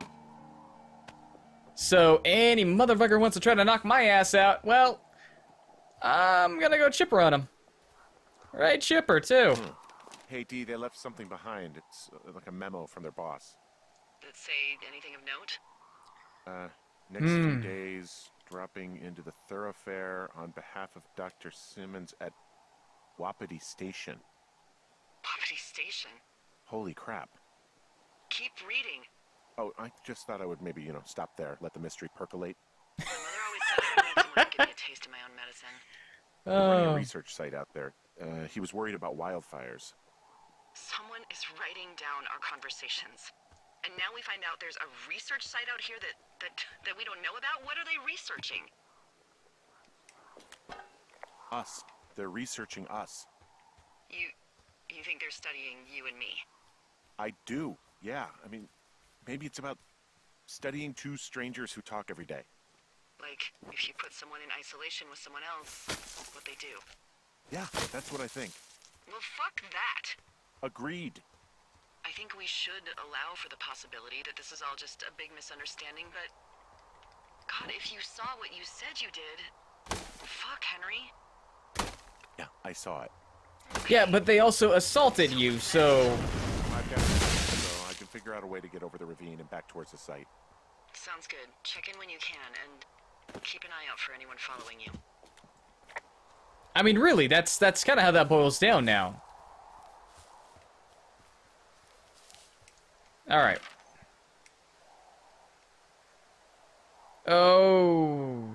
So, any motherfucker wants to try to knock my ass out, well, I'm gonna go chipper on him. Right, chipper, too. Hmm. Hey, D, they left something behind. It's uh, like a memo from their boss. Did it say anything of note? Uh, next few days, dropping into the thoroughfare on behalf of Doctor Simmons at Wapiti Station. Wapiti Station? Holy crap. Keep reading. Oh, I just thought I would maybe, you know, stop there, let the mystery percolate. My mother always said I would need someone to give me a taste of my own medicine. We're running a Oh. research site out there. Uh, he was worried about wildfires. Someone is writing down our conversations. And now we find out there's a research site out here that, that, that we don't know about? What are they researching? Us. They're researching us. You, you think they're studying you and me? I do, yeah. I mean, maybe it's about studying two strangers who talk every day. Like, if you put someone in isolation with someone else, what they do. Yeah, that's what I think. Well, fuck that. Agreed. I think we should allow for the possibility that this is all just a big misunderstanding, but... God, if you saw what you said you did... Fuck, Henry. Yeah, I saw it. Yeah, but they also assaulted you, so... I've got it, so I can figure out a way to get over the ravine and back towards the site. Sounds good. Check in when you can, and keep an eye out for anyone following you. I mean, really, that's that's kind of how that boils down now. All right. Oh.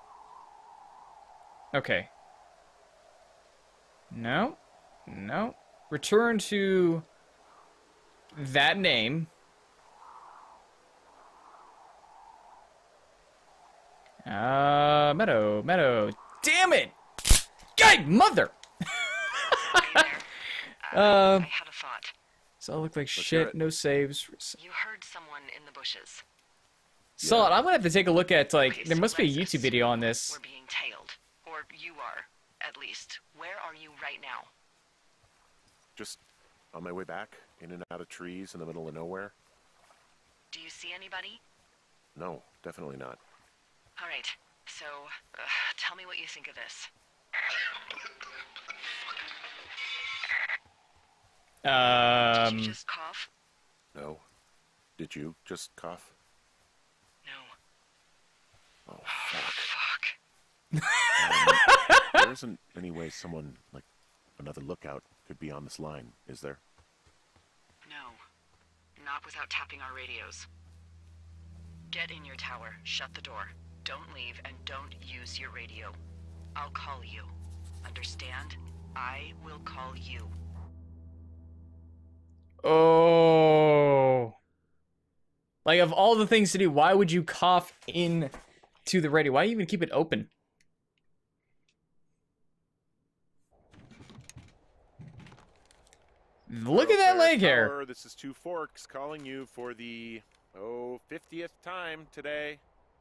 Okay. No. No. Return to that name. Uh, Meadow, Meadow. Damn it! God, mother! Are you there? Uh, Uh, I had a thought. So I look like hear shit, it. no saves. You heard someone in the bushes. Solid, I'm gonna have to take a look at, like, Okay, there so must be a let's YouTube video on assume this. We're being tailed. Or you are, at least. Where are you right now? Just on my way back, in and out of trees in the middle of nowhere. Do you see anybody? No, definitely not. All right, so uh, tell me what you think of this. Did Um, you just cough? No. Did you just cough? No. Oh, fuck. Fuck. Um, there isn't any way someone, like, another lookout could be on this line, is there? No. Not without tapping our radios. Get in your tower, shut the door. Don't leave, and don't use your radio. I'll call you. Understand? I will call you. oh. Like, of all the things to do, why would you cough in to the radio? Why even keep it open? Look at that Thoroughfare leg hair. Tower, this is Two Forks calling you for the, oh, fiftieth time today.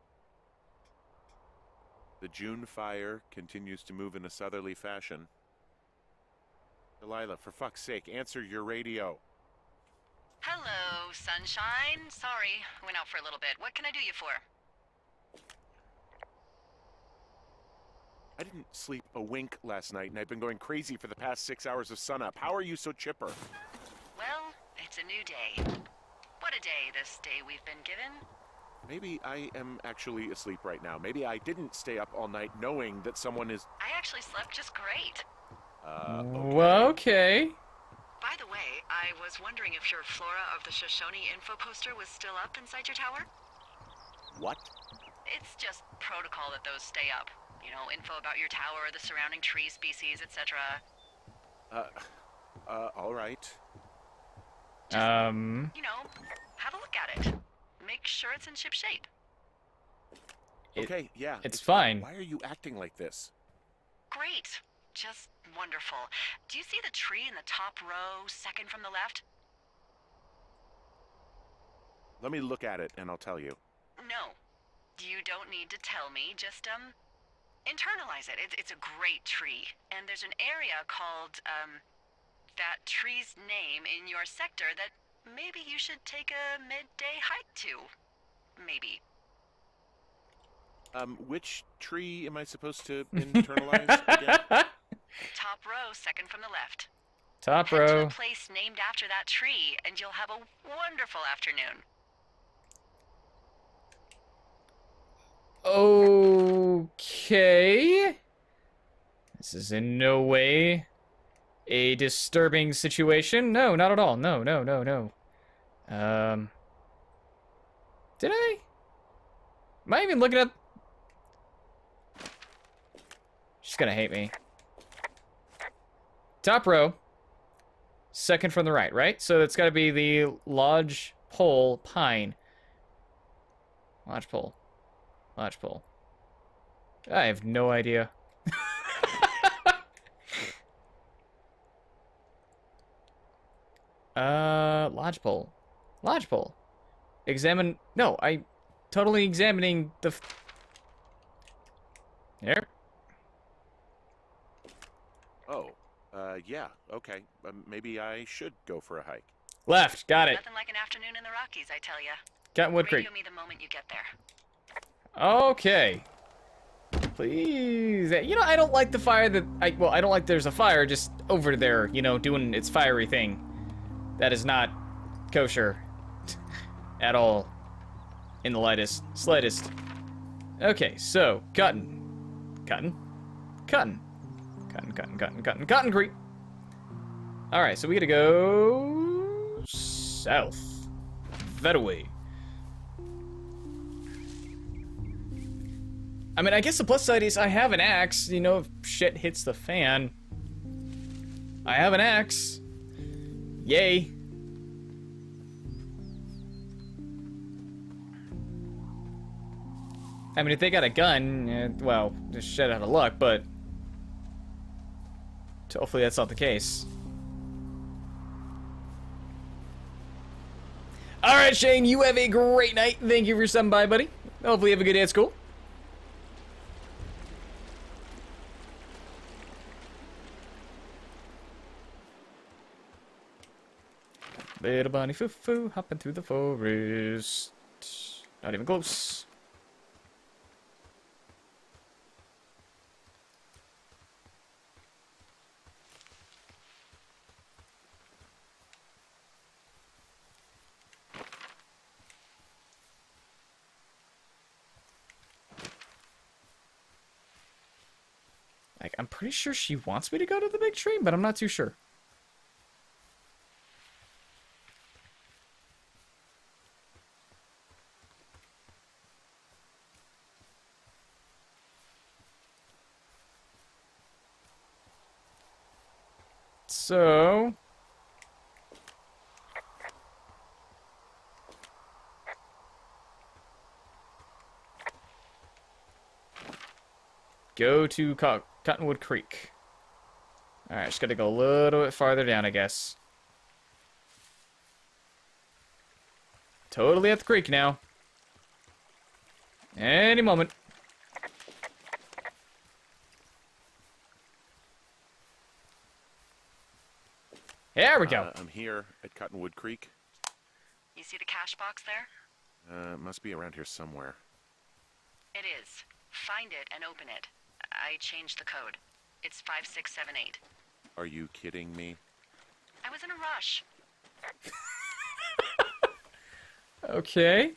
The June fire continues to move in a southerly fashion. Delilah, for fuck's sake, answer your radio. Hello, sunshine. Sorry, I went out for a little bit. What can I do you for? I didn't sleep a wink last night, and I've been going crazy for the past six hours of sunup. How are you so chipper? Well, it's a new day. What a day, this day we've been given. Maybe I am actually asleep right now. Maybe I didn't stay up all night knowing that someone is... I actually slept just great. Uh, okay. Well, okay. By the way, I was wondering if your Flora of the Shoshone info poster was still up inside your tower? What? It's just protocol that those stay up. You know, info about your tower, the surrounding tree species, et cetera. Uh, uh, all right. Just, Um. you know, have a look at it. Make sure it's in ship shape. It- Okay, yeah. it's fine. Why are you acting like this? Great. Just wonderful. Do you see the tree in the top row, second from the left? Let me look at it and I'll tell you. No. You don't need to tell me. Just, um, internalize it. It's, it's a great tree. And there's an area called, um, that tree's name in your sector that maybe you should take a midday hike to. Maybe. Um, which tree am I supposed to internalize again? Top row, second from the left. Top Head to row. a place named after that tree, and you'll have a wonderful afternoon. Okay. This is in no way a disturbing situation. No, not at all. No, no, no, no. Um. Did I? Am I even looking at? She's gonna hate me. Top row. Second from the right, right? So it's gotta be the lodge pole pine. Lodge pole. Lodge pole. I have no idea. uh, lodge pole. Lodge pole. Examine. No, I totally examining the. F there. Oh, uh, yeah, okay. Um, maybe I should go for a hike. Left. Got it. Nothing like an afternoon in the Rockies, I tell ya. Cottonwood Creek. Radio me the moment you get there. Okay. Please. You know, I don't like the fire that I well, I don't like there's a fire just over there, you know, doing its fiery thing. That is not kosher at all. In the lightest, slightest. Okay, so cotton. Cotton. Cotton. Cotton, cotton, cotton, cotton, cotton creek. Alright, so we gotta go south. That away. I mean, I guess the plus side is I have an axe, you know, if shit hits the fan. I have an axe. Yay. I mean, if they got a gun, eh, well, just shit out of luck, but hopefully that's not the case. Alright, Shane, you have a great night. Thank you for stopping by, buddy. Hopefully you have a good day at school. Little bunny foo-foo hopping through the forest. Not even close. Like, I'm pretty sure she wants me to go to the big tree, but I'm not too sure. So... go to Co Cottonwood Creek. Alright, just gotta go a little bit farther down, I guess. Totally at the creek now. Any moment. There we go. Uh, I'm here at Cottonwood Creek. You see the cash box there? Uh, it must be around here somewhere. It is. Find it and open it. I changed the code. It's five six seven eight. Are you kidding me? I was in a rush. Okay.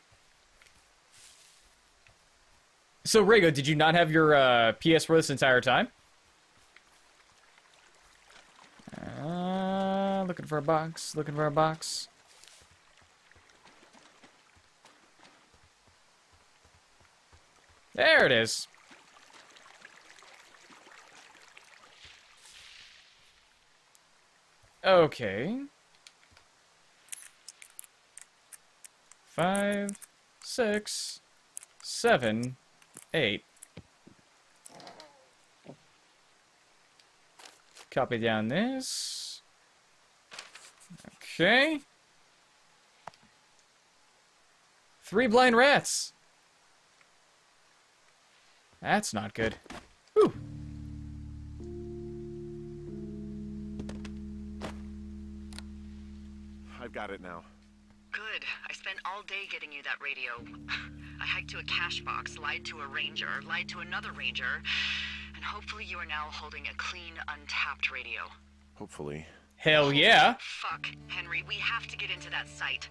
So, Rego, did you not have your uh, P S for this entire time? Uh, looking for a box, looking for a box. There it is. Okay. five, six, seven, eight. Copy down this. Okay. Three blind rats. That's not good. Whew. I've got it now. Good. I spent all day getting you that radio. I hiked to a cash box, lied to a ranger, lied to another ranger, and hopefully you are now holding a clean, untapped radio. Hopefully. Hell yeah. Fuck, Henry, we have to get into that site.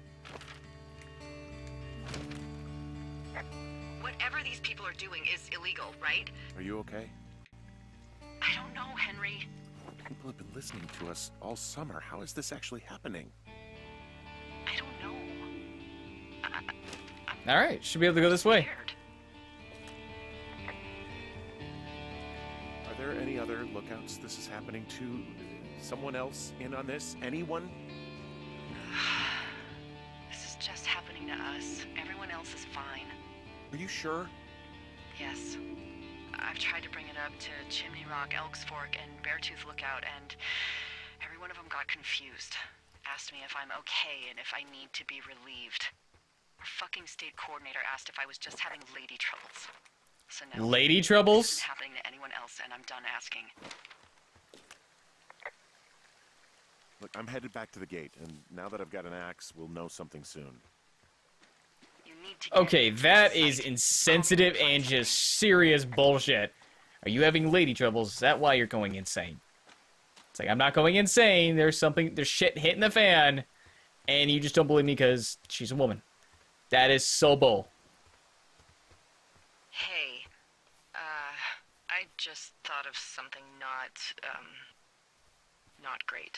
Whatever these people are doing is illegal, right? Are you okay? I don't know, Henry. People have been listening to us all summer. How is this actually happening? I don't know. I, All right, should be able to go this way. scared. Are there any other lookouts this is happening to? Someone else in on this? Anyone? This is just happening to us. Everyone else is fine. Are you sure? Yes. I've tried to bring it up to Chimney Rock, Elks Fork, and Beartooth Lookout, and every one of them got confused. Asked me if I'm okay and if I need to be relieved. Our fucking state coordinator asked if I was just having lady troubles. So no. Lady This troubles? isn't happening to anyone else, and I'm done asking. Look, I'm headed back to the gate, and now that I've got an axe, we'll know something soon. You need to get Okay, to that the is site. insensitive and just serious bullshit. Are you having lady troubles? Is that why you're going insane? It's like, I'm not going insane. There's something, there's shit hitting the fan, and you just don't believe me because she's a woman. That is so bull. Hey, uh, I just thought of something not, um, not great.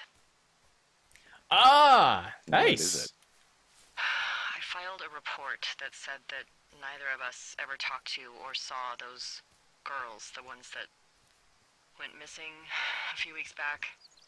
Ah, What nice. is it? I filed a report that said that neither of us ever talked to or saw those girls, the ones that went missing a few weeks back.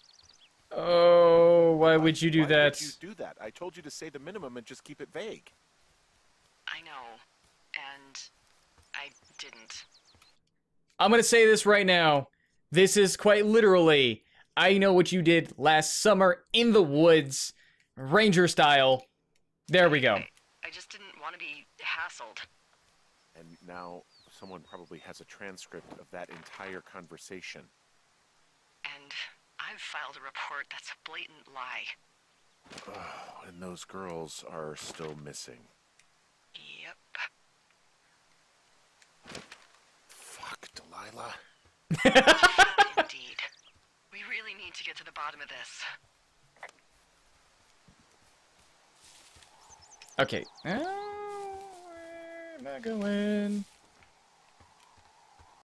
Oh, why would you do Why that? would you do that? I told you to say the minimum and just keep it vague. I know, and I didn't. I'm gonna say this right now. This is quite literally, I know what you did last summer in the woods, ranger style. There we go. I, I just didn't want to be hassled. And now someone probably has a transcript of that entire conversation. And I've filed a report that's a blatant lie. Oh, and those girls are still missing. Yep. Fuck, Delilah. Indeed. We really need to get to the bottom of this. Okay. Uh, where am I going?